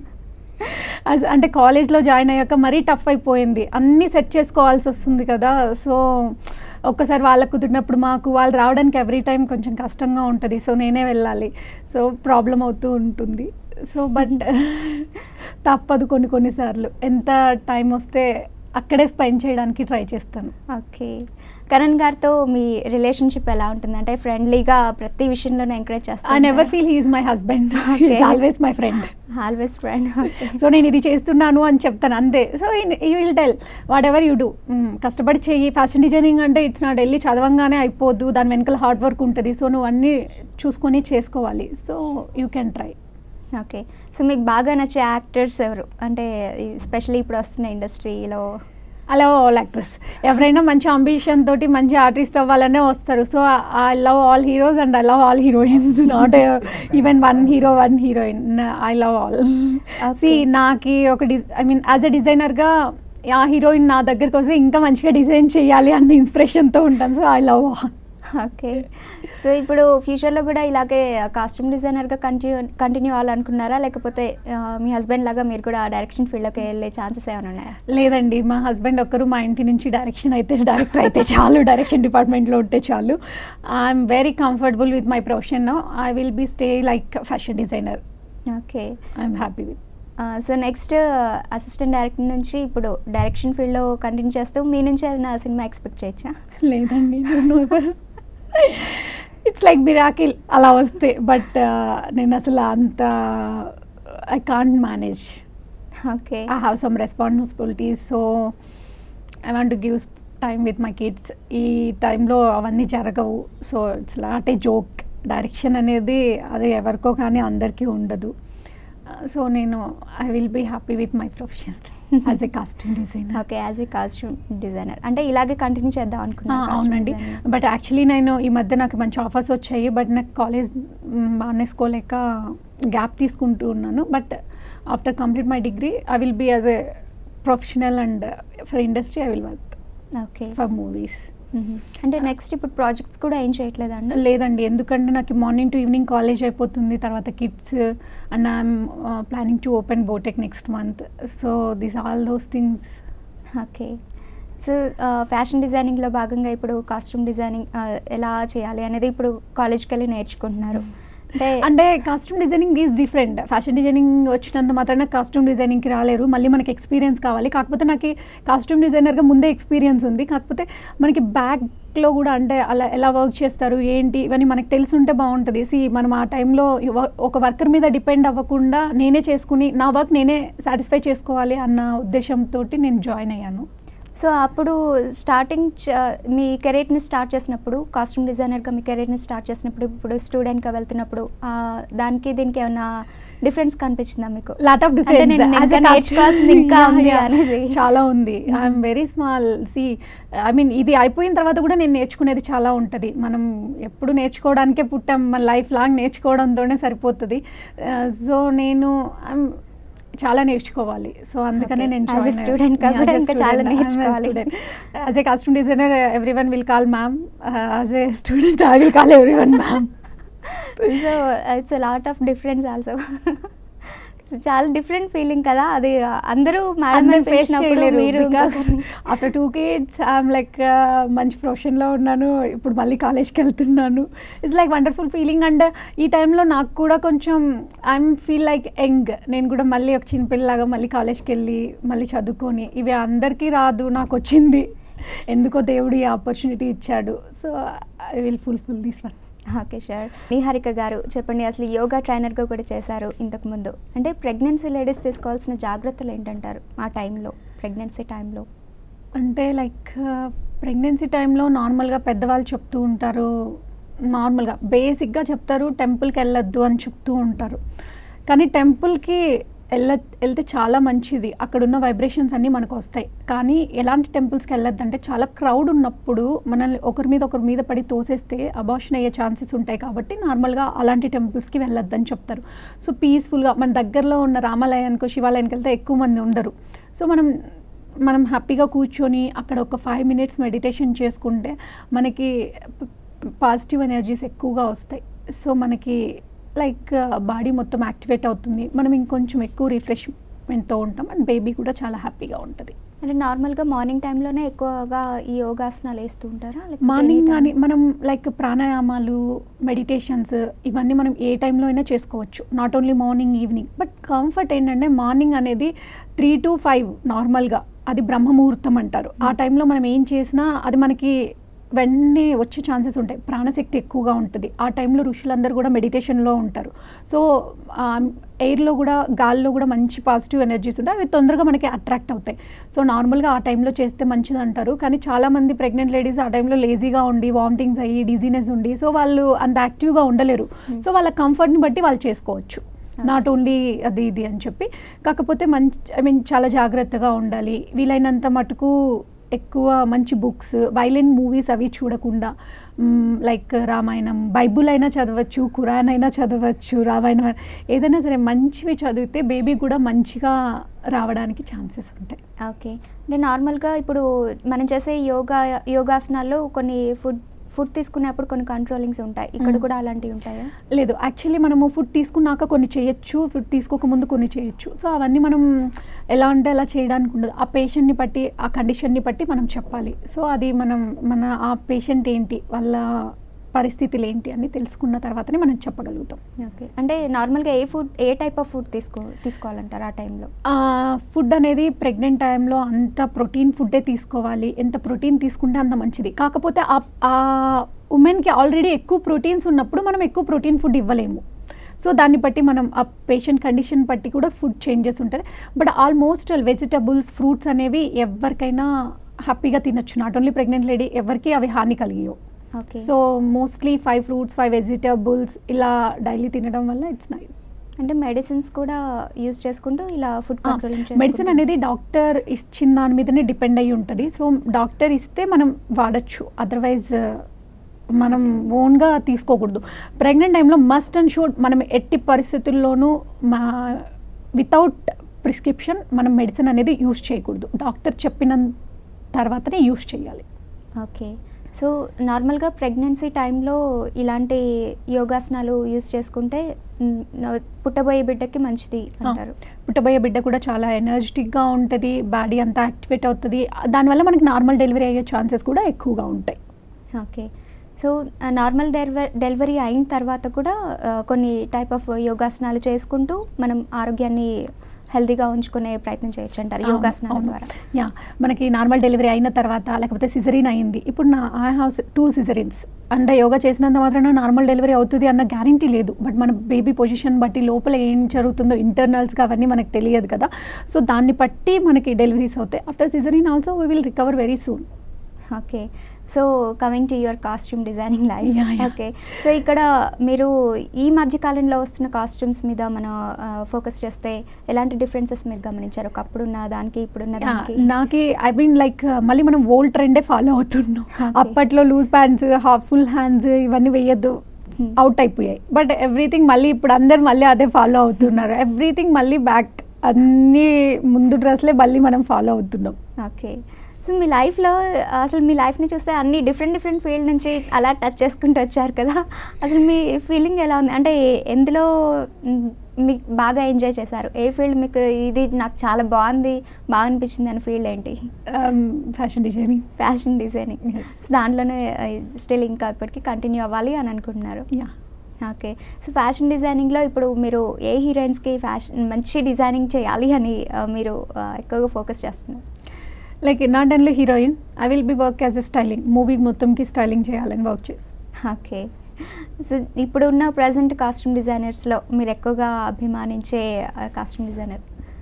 అంటే కాలేజ్లో జాయిన్ అయ్యాక మరీ టఫ్ అయిపోయింది, అన్నీ సెట్ చేసుకోవాల్సి వస్తుంది కదా. సో ఒక్కసారి వాళ్ళకు కుదిరినప్పుడు మాకు వాళ్ళు రావడానికి ఎవ్రీ టైం కొంచెం కష్టంగా ఉంటుంది. సో నేనే వెళ్ళాలి, సో ప్రాబ్లం అవుతూ ఉంటుంది. సో బట్ తప్పదు కొన్ని కొన్నిసార్లు, ఎంత టైం వస్తే అక్కడే స్పెండ్ చేయడానికి ట్రై చేస్తాను. ఓకే. కరణ్ గారితో మీ రిలేషన్షిప్ ఎలా ఉంటుంది? అంటే ఫ్రెండ్లీగా ప్రతి విషయంలోనే ఎంకరేజ్ చేస్తాను. I never feel he is my husband, always my friend. Always friend. So నేను ఇది చేస్తున్నాను అని చెప్తాను అంతే. So he will tell whatever you do, కష్టపడి చెయ్యి. ఫ్యాషన్ డిజైనింగ్ అంటే ఇట్స్ నాట్ వెళ్ళి చదవంగానే అయిపోద్దు, దాని వెనకాల హార్డ్ వర్క్ ఉంటుంది. సో నువ్వు అన్నీ చూసుకొని చేసుకోవాలి. So you can try. Okay. So మీకు బాగా నచ్చే యాక్టర్స్ ఎవరు? అంటే ఎస్పెషల్లీ ఇప్పుడు వస్తున్న ఇండస్ట్రీలో. అలా ఆల్ యాక్టర్స్, ఎవరైనా మంచి అంబిషన్ తోటి మంచి ఆర్టిస్ట్ అవ్వాలనే వస్తారు. So I love all heroes and I love all heroines, not even one hero one heroine. I love all. See నాకు ఒక డి ఐ మీన్ యాజ్ ఎ డిజైనర్గా ఆ హీరోయిన్ నా దగ్గరికి వస్తే ఇంకా మంచిగా డిజైన్ చేయాలి అన్న ఇన్స్పిరేషన్తో ఉంటాను. So I love all. Okay. So ఇప్పుడు ఫ్యూచర్లో కూడా ఇలాగే కాస్ట్యూమ్ డిజైనర్గా కంటిన్యూ కంటిన్యూ అవ్వాలనుకున్నారా, లేకపోతే మీ హస్బెండ్ లాగా మీరు కూడా డైరెక్షన్ ఫీల్డ్లోకి వెళ్ళే ఛాన్సెస్ ఏమైనా ఉన్నాయా? లేదండి, మా హస్బెండ్ ఒక్కరు మా ఇంటి నుంచి డైరెక్షన్ అయితే డైరెక్టర్ అయితే చాలు, డైరెక్షన్ డిపార్ట్మెంట్లో ఉంటే చాలు. I'm very comfortable with my profession now. I will be stay like fashion designer. Okay. I'm happy with. So next assistant director నుంచి ఇప్పుడు డైరెక్షన్ ఫీల్డ్లో కంటిన్యూ చేస్తూ మీ నుంచి ఏదైనా సినిమా ఎక్స్పెక్ట్ చేయొచ్చా? లేదండి, ఇట్స్ లైక్ మిరాకిల్ అలా వస్తే. బట్ నేను అసలు అంత I can't manage. Okay. I have some responsibilities. So I want to give time with my kids. ఈ టైంలో అవన్నీ జరగవు. So it's not a joke. Direction అనేది అది ఎవరికో కానీ అందరికీ ఉండదు. సో నేను I will be happy with my profession as a costume designer. Okay. As a costume designer అంటే ఇలాగే కంటిన్యూ చేద్దాం అనుకున్నాను. అవునండి. బట్ యాక్చువల్లీ నేను ఈ మధ్య నాకు మంచి ఆఫర్స్ వచ్చాయి. బట్ నాకు కాలేజ్ మానేసుకోలేక గ్యాప్ తీసుకుంటూ ఉన్నాను. But after complete my degree I will be as a professional and for industry I will work. Okay. For movies. అంటే నెక్స్ట్ ఇప్పుడు ప్రాజెక్ట్స్ కూడా ఏం చేయట్లేదండి? లేదండి, ఎందుకంటే నాకు మార్నింగ్ టు ఈవినింగ్ కాలేజ్ అయిపోతుంది, తర్వాత kids, and I'm planning to open boutique next month. So this all those things. Okay. So fashion డిజైనింగ్లో భాగంగా ఇప్పుడు కాస్ట్యూమ్ డిజైనింగ్ ఎలా చేయాలి అనేది ఇప్పుడు కాలేజ్కి వెళ్ళి నేర్చుకుంటున్నారు. అంటే అంటే costume designing is different. Fashion designing వచ్చినంత మాత్రాన కాస్ట్యూమ్ డిజైనింగ్కి రాలేరు, మళ్ళీ మనకి ఎక్స్పీరియన్స్ కావాలి. కాకపోతే నాకు కాస్ట్యూమ్ డిజైనర్గా ముందే ఎక్స్పీరియన్స్ ఉంది. కాకపోతే మనకి బ్యాక్లో కూడా అంటే అలా ఎలా వర్క్ చేస్తారు ఏంటి ఇవన్నీ మనకు తెలుసుంటే బాగుంటుంది. సి మనం ఆ టైంలో ఒక వర్కర్ మీద డిపెండ్ అవ్వకుండా నేనే చేసుకుని నా వర్క్ నేనే సాటిస్ఫై చేసుకోవాలి అన్న ఉద్దేశంతో నేను జాయిన్ అయ్యాను. సో అప్పుడు స్టార్టింగ్ మీ కెరీర్ని స్టార్ట్ చేసినప్పుడు, కాస్ట్యూమ్ డిజైనర్గా మీ కెరీర్ని స్టార్ట్ చేసినప్పుడు, ఇప్పుడు స్టూడెంట్గా వెళ్తున్నప్పుడు దానికి దీనికి ఏమైనా డిఫరెన్స్ కనిపించిందా మీకు? Lot of difference. చాలా ఉంది. I'm very small. See I mean ఇది అయిపోయిన తర్వాత కూడా నేను నేర్చుకునేది చాలా ఉంటుంది. మనం ఎప్పుడు నేర్చుకోవడానికే పుట్టాం, మన లైఫ్ లాంగ్ నేర్చుకోవడంతోనే సరిపోతుంది. సో నేను చాలా నేర్చుకోవాలి. సో అందుకనే నేను student as a costume designer everyone will call ma'am, as a student I will call everyone ma'am. So it's a lot of difference also. చాలా డిఫరెంట్ ఫీలింగ్ కదా అది. అందరూ మేడం ఫేస్ చేయలేరు because after two kids I'm like మంచి ప్రొఫెషన్లో ఉన్నాను, ఇప్పుడు మళ్ళీ కాలేజ్కి వెళ్తున్నాను. It's like wonderful feeling. And ఈ టైంలో నాకు కూడా కొంచెం ఐఎమ్ ఫీల్ లైక్ యంగ్. నేను కూడా మళ్ళీ ఒక చిన్నపిల్లలాగా మళ్ళీ కాలేజ్కి వెళ్ళి మళ్ళీ చదువుకొని, ఇవి అందరికీ రాదు, నాకు వచ్చింది. ఎందుకో దేవుడు ఈ ఆపర్చునిటీ ఇచ్చాడు. So I will fulfil this one. Okay sure. Niharika garu చెప్పండి, అసలు యోగా ట్రైనర్గా కూడా చేశారు ఇంతకుముందు. అంటే ప్రెగ్నెన్సీ లేడీస్ తీసుకోవాల్సిన జాగ్రత్తలు ఏంటంటారు ఆ టైంలో, ప్రెగ్నెన్సీ టైంలో? అంటే లైక్ ప్రెగ్నెన్సీ టైంలో నార్మల్గా పెద్దవాళ్ళు చెప్తూ ఉంటారు, నార్మల్గా బేసిక్గా చెప్తారు టెంపుల్కి వెళ్ళొద్దు అని చెప్తూ ఉంటారు. కానీ టెంపుల్కి వెళ్ళ వెళ్తే చాలా మంచిది, అక్కడున్న వైబ్రేషన్స్ అన్నీ మనకు వస్తాయి. కానీ ఎలాంటి టెంపుల్స్కి వెళ్ళొద్దంటే చాలా క్రౌడ్ ఉన్నప్పుడు మనల్ని ఒకరి మీద ఒకరి మీద పడి తోసేస్తే అబార్షన్ అయ్యే ఛాన్సెస్ ఉంటాయి. కాబట్టి నార్మల్గా అలాంటి టెంపుల్స్కి వెళ్ళొద్దని చెప్తారు. సో పీస్ఫుల్గా మన దగ్గరలో ఉన్న రామాలయానికో శివాలయానికి వెళ్తే ఎక్కువ మంది ఉండరు. సో మనం మనం హ్యాపీగా కూర్చొని అక్కడ ఒక ఫైవ్ మినిట్స్ మెడిటేషన్ చేసుకుంటే మనకి పాజిటివ్ ఎనర్జీస్ ఎక్కువగా వస్తాయి. సో మనకి లైక్ బాడీ మొత్తం యాక్టివేట్ అవుతుంది, మనం ఇంకొంచెం ఎక్కువ రిఫ్రెష్మెంట్తో ఉంటాం అండ్ బేబీ కూడా చాలా హ్యాపీగా ఉంటుంది. అంటే నార్మల్గా మార్నింగ్ టైంలోనే ఎక్కువగా ఈ యోగాసనాలు వేస్తూ ఉంటారా? మార్నింగ్ కానీ మనం లైక్ ప్రాణాయామాలు, మెడిటేషన్స్ ఇవన్నీ మనం ఏ టైంలో అయినా చేసుకోవచ్చు, not only morning evening. But comfort ఏంటంటే మార్నింగ్ అనేది త్రీ టు ఫైవ్ నార్మల్గా అది బ్రహ్మముహూర్తం అంటారు. ఆ టైంలో మనం ఏం చేసినా అది మనకి వెంటనే వచ్చే ఛాన్సెస్ ఉంటాయి, ప్రాణశక్తి ఎక్కువగా ఉంటుంది. ఆ టైంలో ఋషులందరూ కూడా మెడిటేషన్లో ఉంటారు. సో ఎయిర్లో కూడా గాల్లో కూడా మంచి పాజిటివ్ ఎనర్జీస్ ఉంటాయి, అవి తొందరగా మనకి అట్రాక్ట్ అవుతాయి. సో నార్మల్గా ఆ టైంలో చేస్తే మంచిది అంటారు. కానీ చాలామంది ప్రెగ్నెంట్ లేడీస్ ఆ టైంలో లేజీగా ఉండి వామిటింగ్స్ అయ్యి డిజీనెస్ ఉండి సో వాళ్ళు అంత యాక్టివ్గా ఉండలేరు. సో వాళ్ళ కంఫర్ట్ని బట్టి వాళ్ళు చేసుకోవచ్చు, నాట్ ఓన్లీ అది ఇది అని చెప్పి. కాకపోతే మంచి ఐ మీన్ చాలా జాగ్రత్తగా ఉండాలి. వీలైనంత మటుకు ఎక్కువ మంచి బుక్స్, వైలెంట్ మూవీస్ అవి చూడకుండా లైక్ రామాయణం, బైబుల్ అయినా చదవచ్చు, ఖురాన్ అయినా చదవచ్చు, రామాయణం ఏదైనా సరే మంచివి చదివితే బేబీ కూడా మంచిగా రావడానికి ఛాన్సెస్ ఉంటాయి. ఓకే. అంటే నార్మల్గా ఇప్పుడు మనం చేసే యోగా యోగాసనాల్లో కొన్ని ఫుడ్ ఫుడ్ తీసుకునేప్పుడు కొన్ని కంట్రోలింగ్స్ ఉంటాయి, ఇక్కడ కూడా అలాంటివి ఉంటాయా? లేదు, యాక్చువల్లీ మనము ఫుడ్ తీసుకున్నాక కొన్ని చేయొచ్చు, ఫుడ్ తీసుకోకముందు కొన్ని చేయొచ్చు. సో అవన్నీ మనం ఎలా అంటే అలా చేయడానికి ఉండదు, ఆ పేషెంట్ని బట్టి ఆ కండిషన్ని బట్టి మనం చెప్పాలి. సో అది మనం మన ఆ పేషెంట్ ఏంటి, వాళ్ళ పరిస్థితులు ఏంటి అని తెలుసుకున్న తర్వాతనే మనం చెప్పగలుగుతాం. ఓకే. అంటే నార్మల్గా ఏ ఫుడ్ ఏ టైప్ ఆఫ్ ఫుడ్ తీసుకో తీసుకోవాలంటారు ఆ టైంలో? ఫుడ్ అనేది ప్రెగ్నెంట్ టైంలో అంత ప్రోటీన్ ఫుడ్డే తీసుకోవాలి, ఎంత ప్రోటీన్ తీసుకుంటే అంత మంచిది. కాకపోతే ఆ ఉమెన్కి ఆల్రెడీ ఎక్కువ ప్రోటీన్స్ ఉన్నప్పుడు మనం ఎక్కువ ప్రోటీన్ ఫుడ్ ఇవ్వలేము. సో దాన్ని బట్టి మనం ఆ పేషెంట్ కండిషన్ బట్టి కూడా ఫుడ్ చేంజెస్ ఉంటుంది. బట్ ఆల్మోస్ట్ వెజిటబుల్స్, ఫ్రూట్స్ అనేవి ఎవరికైనా హ్యాపీగా తినొచ్చు, నాట్ ఓన్లీ ప్రెగ్నెంట్ లేడీ, ఎవరికి అవి హాని కలిగియో. Okay. So mostly five fruits, five vegetables ఇలా డైలీ తినడం వల్ల ఇట్స్ నైస్. అంటే మెడిసిన్స్ కూడా యూజ్ చేసుకుంటూ ఇలా ఫుడ్ కంట్రోలింగ్. మెడిసిన్ అనేది డాక్టర్ ఇచ్చిన దాని మీదనే డిపెండ్ అయ్యి ఉంటుంది. సో డాక్టర్ ఇస్తే మనం వాడచ్చు, అదర్వైజ్ మనం ఓన్గా తీసుకోకూడదు. ప్రెగ్నెంట్ టైంలో మస్ట్ అండ్ షుడ్ మనం ఎట్టి పరిస్థితుల్లోనూ మా వితౌట్ ప్రిస్క్రిప్షన్ మనం మెడిసిన్ అనేది యూజ్ చేయకూడదు, డాక్టర్ చెప్పిన తర్వాతనే యూజ్ చేయాలి. ఓకే. సో నార్మల్గా ప్రెగ్నెన్సీ టైంలో ఇలాంటి యోగాసనాలు యూజ్ చేసుకుంటే పుట్టబోయే బిడ్డకి మంచిది అంటారు. పుట్టబోయే బిడ్డ కూడా చాలా ఎనర్జెటిక్గా ఉంటుంది, బాడీ అంతా యాక్టివేట్ అవుతుంది, దానివల్ల మనకి నార్మల్ డెలివరీ అయ్యే ఛాన్సెస్ కూడా ఎక్కువగా ఉంటాయి. Okay. So normal delivery delivery అయిన తర్వాత కూడా కొన్ని టైప్ ఆఫ్ యోగాసనాలు చేసుకుంటూ మనం ఆరోగ్యాన్ని హెల్తీగా ఉంచుకునే ప్రయత్నం చేయొచ్చు అంటారు యోగాసనాల ద్వారా. యా, మనకి నార్మల్ డెలివరీ అయిన తర్వాత లేకపోతే సిజరీన్ అయింది, ఇప్పుడు నా ఐ హావ్ టూ సిజరీన్స్, అంటే యోగా చేసినంత మాత్రాన నార్మల్ డెలివరీ అవుతుంది అన్న గ్యారంటీ లేదు. బట్ మన బేబీ పొజిషన్ బట్టి లోపల ఏం జరుగుతుందో ఇంటర్నల్స్గా అవన్నీ మనకు తెలియదు కదా. సో దాన్ని బట్టి మనకి డెలివరీస్ అవుతాయి. After caesarean also we will recover very soon. Okay. So coming to your costume designing life. Okay. So ఇక్కడ మీరు ఈ మధ్య కాలంలో వస్తున్న కాస్ట్యూమ్స్ మీద మనం ఫోకస్ చేస్తే ఎలాంటి డిఫరెన్సెస్ మీరు గమనించారు ఒకప్పుడున్న దానికి ఇప్పుడున్న దానికి? నాకు ఐ మీన్ లైక్ మళ్ళీ మనం ఓల్డ్ ట్రెండే ఫాలో అవుతున్నాం. అప్పట్లో loose pants, half full hands ఇవన్నీ వేయద్దు, అవుట్ అయిపోయాయి. బట్ ఎవ్రీథింగ్ మళ్ళీ ఇప్పుడు అందరు మళ్ళీ అదే ఫాలో అవుతున్నారు. ఎవ్రీథింగ్ మళ్ళీ బ్యాక్, అన్నీ ముందు డ్రెస్లే మళ్ళీ మనం ఫాలో అవుతున్నాం. ఓకే. సో మీ లైఫ్లో అసలు మీ లైఫ్ని చూస్తే అన్ని డిఫరెంట్ డిఫరెంట్ ఫీల్డ్ నుంచి అలా టచ్ చేసుకుంటూ వచ్చారు కదా, అసలు మీ ఫీలింగ్ ఎలా ఉంది? అంటే ఎందులో మీకు బాగా ఎంజాయ్ చేశారు? ఏ ఫీల్డ్ మీకు ఇది నాకు చాలా బాగుంది, బాగా అనిపించింది అని ఫీల్డ్ ఏంటి? Fashion designing. Fashion designing. దాంట్లోనే స్టిల్ ఇంకా ఇప్పటికీ కంటిన్యూ అవ్వాలి అని అనుకుంటున్నారు? యా. ఓకే. సో ఫ్యాషన్ డిజైనింగ్లో ఇప్పుడు మీరు ఏ హీరోయిన్స్కి ఫ్యాషన్ మంచి డిజైనింగ్ చేయాలి అని మీరు ఎక్కువగా ఫోకస్ చేస్తున్నారు? Like not only heroine, I will be work as a styling, movie మొత్తంకి స్టైలింగ్ చేయాలని వర్క్ చేసి. ఓకే. సో ఇప్పుడు ఉన్న ప్రజెంట్ కాస్ట్యూమ్ డిజైనర్స్లో మీరు ఎక్కువగా అభిమానించే costume designer?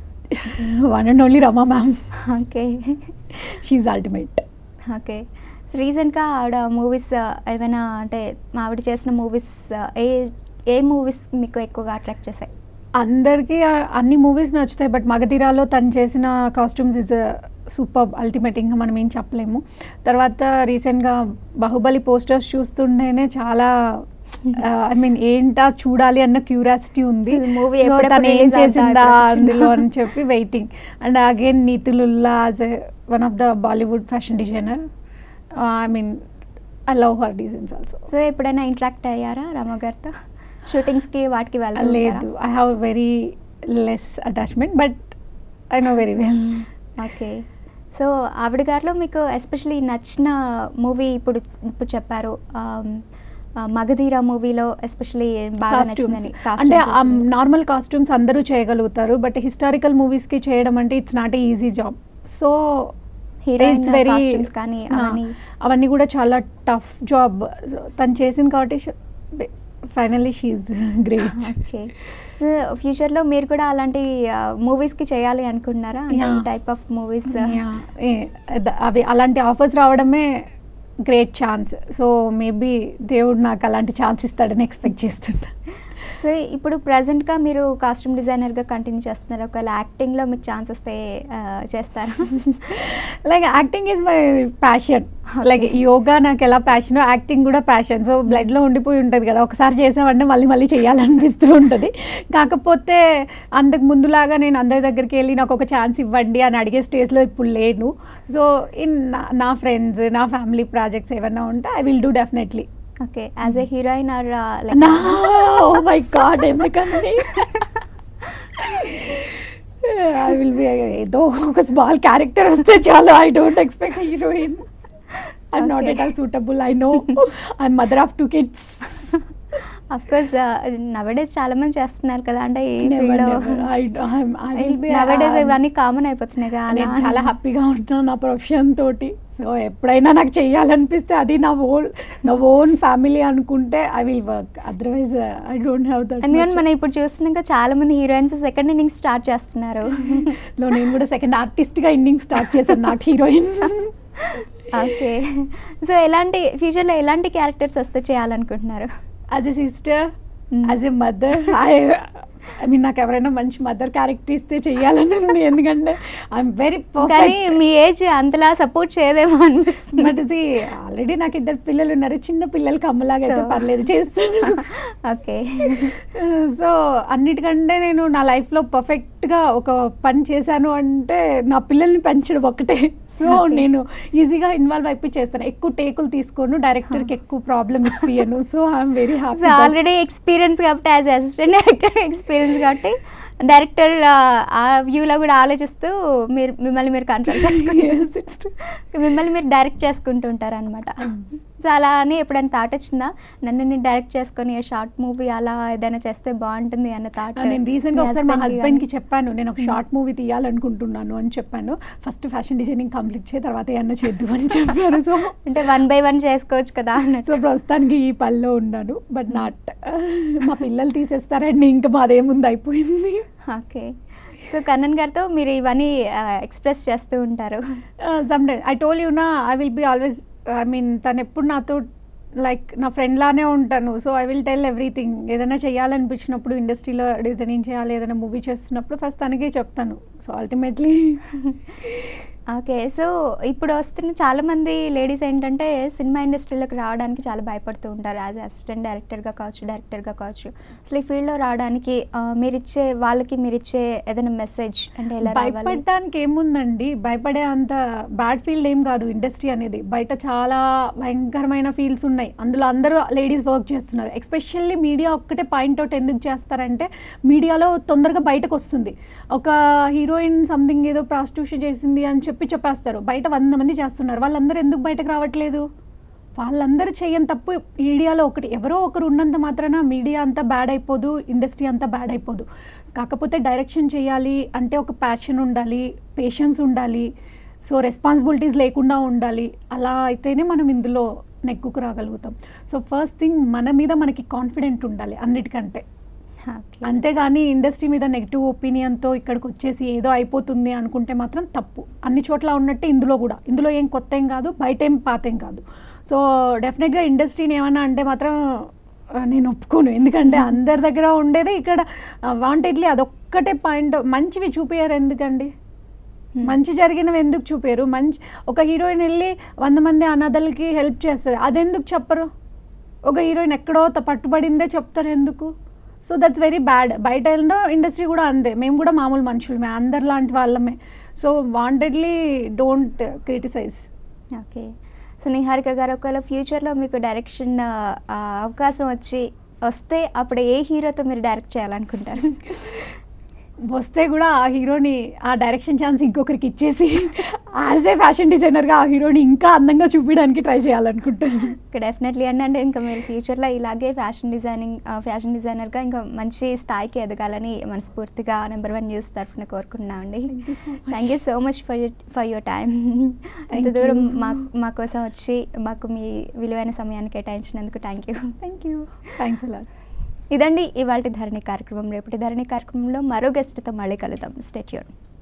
One and only Rama ma'am. Okay. She's ultimate. Okay. So రీసెంట్గా ఆవిడ మూవీస్ ఏమైనా అంటే ఆవిడ చేసిన మూవీస్ ఏ ఏ మూవీస్ మీకు ఎక్కువగా అట్రాక్ట్ చేశాయి? అందరికీ ఆ- అన్ని మూవీస్ నచ్చుతాయి, బట్ మగధీరాలో తను చేసిన కాస్ట్యూమ్స్ ఇస్ సూపర్ అల్టిమేట్, ఇంకా మనం ఏం చెప్పలేము. తర్వాత రీసెంట్గా బాహుబలి పోస్టర్స్ చూస్తుంటేనే చాలా ఐ మీన్ ఏంటా చూడాలి అన్న క్యూరియాసిటీ ఉంది. So, movie So, ఎప్పుడెప్పుడు తను ఏం release అవుతుందా చేసిందా ఎప్పుడు అందులో అని చెప్పి waiting. And again Neeta Lulla as one of the Bollywood fashion designer, I mean I love her designs also. So ఎప్పుడైనా ఇంటరాక్ట్ అయ్యారా రామ గారితో షూటింగ్స్కి వాటికి వెళ్తారా? లేదు, I have very less attachment, but I know very well. Okay. So ఆవిడ గారిలో మీకు ఎస్పెషలీ నచ్చిన మూవీ ఇప్పుడు ఇప్పుడు చెప్పారు, ఆమ్, ఆ, మగధీర మూవీలో ఎస్పెషలీ బాగా నచ్చిందని. అంటే నార్మల్ కాస్ట్యూమ్స్ అందరూ చేయగలుగుతారు, బట్ హిస్టారికల్ మూవీస్కి చేయడం అంటే it's not a easy job. So heroine it's very- costumes కానీ ఆ, అవన్నీ. అవన్నీ కూడా చాలా టఫ్ జాబ్ తను చేసింది కాబట్టి finally she's great. Okay. So ఫ్యూచర్లో మీరు కూడా అలాంటి మూవీస్కి చేయాలి అనుకుంటున్నారా? అంటే ఈ Yeah. Type of movies. అవి అలాంటి ఆఫర్స్ రావడమే గ్రేట్ ఛాన్స్. సో మేబీ దేవుడు నాకు అలాంటి ఛాన్స్ ఇస్తాడని ఎక్స్పెక్ట్ చేస్తుంటా. సో ఇప్పుడు ప్రజెంట్గా మీరు కాస్ట్యూమ్ డిజైనర్గా కంటిన్యూ చేస్తున్నారు. ఒకవేళ యాక్టింగ్లో మీకు ఛాన్స్ వస్తే ఆ, చేస్తారా? Like acting is my passion. Like yoga నాకు ఎలా ప్యాషన్, యాక్టింగ్ కూడా ప్యాషన్. సో బ్లడ్లో ఉండిపోయి ఉంటుంది కదా, ఒకసారి చేసామంటే మళ్ళీ మళ్ళీ చేయాలనిపిస్తూ ఉంటుంది. కాకపోతే అంతకు ముందులాగా నేను అందరి దగ్గరికి వెళ్ళి నాకు ఒక ఛాన్స్ ఇవ్వండి అని అడిగే స్టేజ్లో ఇప్పుడు లేను. సో ఇన్ నా ఫ్రెండ్స్, నా ఫ్యామిలీ ప్రాజెక్ట్స్ ఏమైనా ఉంటే I will do definitely. Okay. As a heroine or oh my god, ఎందుకండి ఐ విల్ బి ఏదో ఒక స్మాల్ క్యారెక్టర్ వస్తే చాలు. I don't expect heroine. I'm not at all suitable. I know I'm mother of two kids. Of course nowadays చాలా మంది చేస్తున్నారు కదా, అంటే ఈ ఫీల్డ్ లో నవడేస్ ఇవన్నీ కామన్ అయిపోతున్నాయి కదా. నేను అలా చాలా హ్యాపీగా ఉంటున్నాను నా ప్రొఫెషన్ తోటి. సో ఎప్పుడైనా నాకు చెయ్యాలనిపిస్తే అది నా ఓన్ నా ఓన్ ఫ్యామిలీ అనుకుంటే I will work, otherwise I don't have that. ఎందుకంటే మనం ఇప్పుడు చూస్తున్నాక చాలా మంది హీరోయిన్స్ సెకండ్ ఇన్నింగ్ స్టార్ట్ చేస్తున్నారు. లో నేను కూడా సెకండ్ ఆర్టిస్ట్గా ఇన్నింగ్ స్టార్ట్ చేశాను, నాట్ హీరోయిన్. ఓకే. సో ఎలాంటి ఫ్యూచర్లో ఎలాంటి క్యారెక్టర్స్ వస్తే చేయాలనుకుంటున్నారు? As a sister, Mm. As a mother, I I mean నాకు ఎవరైనా మంచి మదర్ క్యారెక్టర్ ఇస్తే చెయ్యాలని ఉంది. ఎందుకంటే ఐఎమ్ వెరీ కానీ పర్ఫెక్ట్. మీ ఏజ్ అంతలా సపోర్ట్ చేయదేమో అనిపిస్తుంది. బట్ ఇది ఆల్రెడీ నాకు ఇద్దరు పిల్లలు ఉన్నారు, చిన్న పిల్లలకి అమ్మలాగా అయితే So. పర్లేదు చేస్తాను. ఓకే. సో అన్నిటికంటే నేను నా లైఫ్లో పర్ఫెక్ట్గా ఒక పని చేశాను అంటే నా పిల్లల్ని పెంచడం ఒక్కటే. So Okay. నేను ఈజీగా ఇన్వాల్వ్ అయిపోయి చేస్తాను, ఎక్కువ టేకులు తీసుకోను, డైరెక్టర్కి ఎక్కువ ప్రాబ్లం ఇప్పియను. So I'm very so happy. Already experience కాబట్టి యాజ్ అసిస్టెంట్ డైరెక్టర్ ఎక్స్పీరియన్స్ కాబట్టి డైరెక్టర్ ఆ వ్యూలో కూడా ఆలోచిస్తూ మీరు మిమ్మల్ని మీరు కంట్రోల్ చేసుకుంటూ మిమ్మల్ని మీరు డైరెక్ట్ చేసుకుంటూ ఉంటారు అనమాట. సో అలా అని ఎప్పుడైనా థాట్ వచ్చిందా, నన్ను నేను డైరెక్ట్ చేసుకొని షార్ట్ మూవీ అలా ఏదైనా చేస్తే బాగుంటుంది అన్న థాట్? నేను రీసెంట్గా ఒకసారి మా హస్బెండ్కి చెప్పాను, నేను ఒక షార్ట్ మూవీ తీయాలనుకుంటున్నాను అని చెప్పాను. ఫస్ట్ ఫ్యాషన్ డిజైనింగ్ కంప్లీట్ చేయ తర్వాత ఏమన్నా చేద్దాం అని చెప్పాను. సో అంటే వన్ బై వన్ చేసుకోవచ్చు కదా అన్నట్టు. సో ప్రస్తుతానికి ఈ పనిలో ఉన్నాను, బట్ నాట్ మా పిల్లలు తీసేస్తారండి, ఇంకా మాదేముంది అయిపోయింది. ఓకే. సో కన్నన్ గారితో మీరు ఇవన్నీ ఎక్స్ప్రెస్ చేస్తూ ఉంటారు. Some time I told you నా I will be always, I mean తను ఎప్పుడు నాతో లైక్ నా ఫ్రెండ్ లానే ఉంటాను. So I will tell everything. ఏదైనా చేయాలనిపించినప్పుడు ఇండస్ట్రీలో డిజైనింగ్ చేయాలి, ఏదైనా మూవీ చేస్తున్నప్పుడు ఫస్ట్ తనకే చెప్తాను. So ultimately okay. సో ఇప్పుడు వస్తున్న చాలామంది లేడీస్ ఏంటంటే సినిమా ఇండస్ట్రీలోకి రావడానికి చాలా భయపడుతూ ఉంటారు. యాజ్ అసిస్టెంట్ డైరెక్టర్గా కావచ్చు, డైరెక్టర్గా కావచ్చు. అసలు ఈ ఫీల్డ్లో రావడానికి ఆ, మీరిచ్చే వాళ్ళకి మీరిచ్చే ఏదైనా మెసేజ్ అంటే ఎలా రావాలి? భయపడడానికి ఏముందండి, భయపడే అంత బ్యాడ్ ఫీల్డ్ ఏం కాదు ఇండస్ట్రీ అనేది. బయట చాలా భయంకరమైన ఫీల్డ్స్ ఉన్నాయి, అందులో అందరూ లేడీస్ వర్క్ చేస్తున్నారు. ఎస్పెషల్లీ మీడియా ఒక్కటే పాయింట్అవుట్ ఎందుకు చేస్తారంటే మీడియాలో తొందరగా బయటకు వస్తుంది. ఒక హీరోయిన్ సంథింగ్ ఏదో ప్రాస్టిట్యూషన్ చేసింది అని చెప్పి చెప్పేస్తారు, బయట వంద మంది చేస్తున్నారు, వాళ్ళందరూ ఎందుకు బయటకు రావట్లేదు? వాళ్ళందరూ చేయని తప్పు మీడియాలో ఒకటి, ఎవరో ఒకరు ఉన్నంత మాత్రాన మీడియా అంతా బ్యాడ్ అయిపోదు, ఇండస్ట్రీ అంతా బ్యాడ్ అయిపోదు. కాకపోతే డైరెక్షన్ చేయాలి అంటే ఒక ప్యాషన్ ఉండాలి, పేషెన్స్ ఉండాలి, సో రెస్పాన్సిబిలిటీస్ లేకుండా ఉండాలి. అలా అయితేనే మనం ఇందులో నెగ్గుకు రాగలుగుతాం. సో ఫస్ట్ థింగ్ మన మీద మనకి కాన్ఫిడెంట్ ఉండాలి అన్నిటికంటే. ఓకే. అంతేగాని ఇండస్ట్రీ మీద నెగిటివ్ ఒపీనియన్తో ఇక్కడికి వచ్చేసి ఏదో అయిపోతుంది అనుకుంటే మాత్రం తప్పు. అన్ని చోట్ల ఉన్నట్టే ఇందులో కూడా, ఇందులో ఏం కొత్త ఏం కాదు, బయట ఏం పాత ఏం కాదు. సో డెఫినెట్గా ఇండస్ట్రీని ఏమన్నా అంటే మాత్రం నేను ఒప్పుకోను, ఎందుకంటే అందరి దగ్గర ఉండేదే ఇక్కడ వాంటెడ్లీ అదొక్కటే పాయింట్. మంచివి చూపించారు ఎందుకండి, మంచి జరిగినవి ఎందుకు చూపారు? మంచి ఒక హీరోయిన్ వెళ్ళి వంద మంది అనాథలకి హెల్ప్ చేస్తారు, అదెందుకు చెప్పరు? ఒక హీరోయిన్ ఎక్కడో పట్టుబడిందే చెప్తారు ఎందుకు? So that's very bad. బయట వెళ్ళిన ఇండస్ట్రీ కూడా అంతే, మేము కూడా మామూలు మనుషులమే, అందరు లాంటి వాళ్ళమే. So wantedly don't criticise. Okay. So Niharika garu, ఒకవేళ ఫ్యూచర్లో మీకు డైరెక్షన్ అవకాశం వచ్చి వస్తే అప్పుడు ఏ హీరోతో మీరు డైరెక్ట్ చేయాలనుకుంటారు? వస్తే కూడా ఆ హీరోని ఆ డైరెక్షన్ ఛాన్స్ ఇంకొకరికి ఇచ్చేసి యాజ్ ఏ ఫ్యాషన్ డిజైనర్గా ఆ హీరోని ఇంకా అందంగా చూపించడానికి ట్రై చేయాలనుకుంటాను. డెఫినెట్లీ అండి. అంటే ఇంకా మీరు ఫ్యూచర్లో ఇలాగే ఫ్యాషన్ డిజైనింగ్ ఫ్యాషన్ డిజైనర్గా ఇంకా మంచి స్థాయికి ఎదగాలని మనస్ఫూర్తిగా నెంబర్ వన్ న్యూస్ తరఫున కోరుకుంటున్నామండి. Thank you so much for for your time. ఇంత దూరం మా మా కోసం వచ్చి మాకు మీ విలువైన సమయాన్ని కేటాయించినందుకు thank you. Thank you. Thanks a lot. ఇదండి ఇవాల్టి ధరణి కార్యక్రమం. రేపటి ధరణి కార్యక్రమంలో మరో గెస్ట్తో మళ్ళీ కలుద్దాం. Stay tune.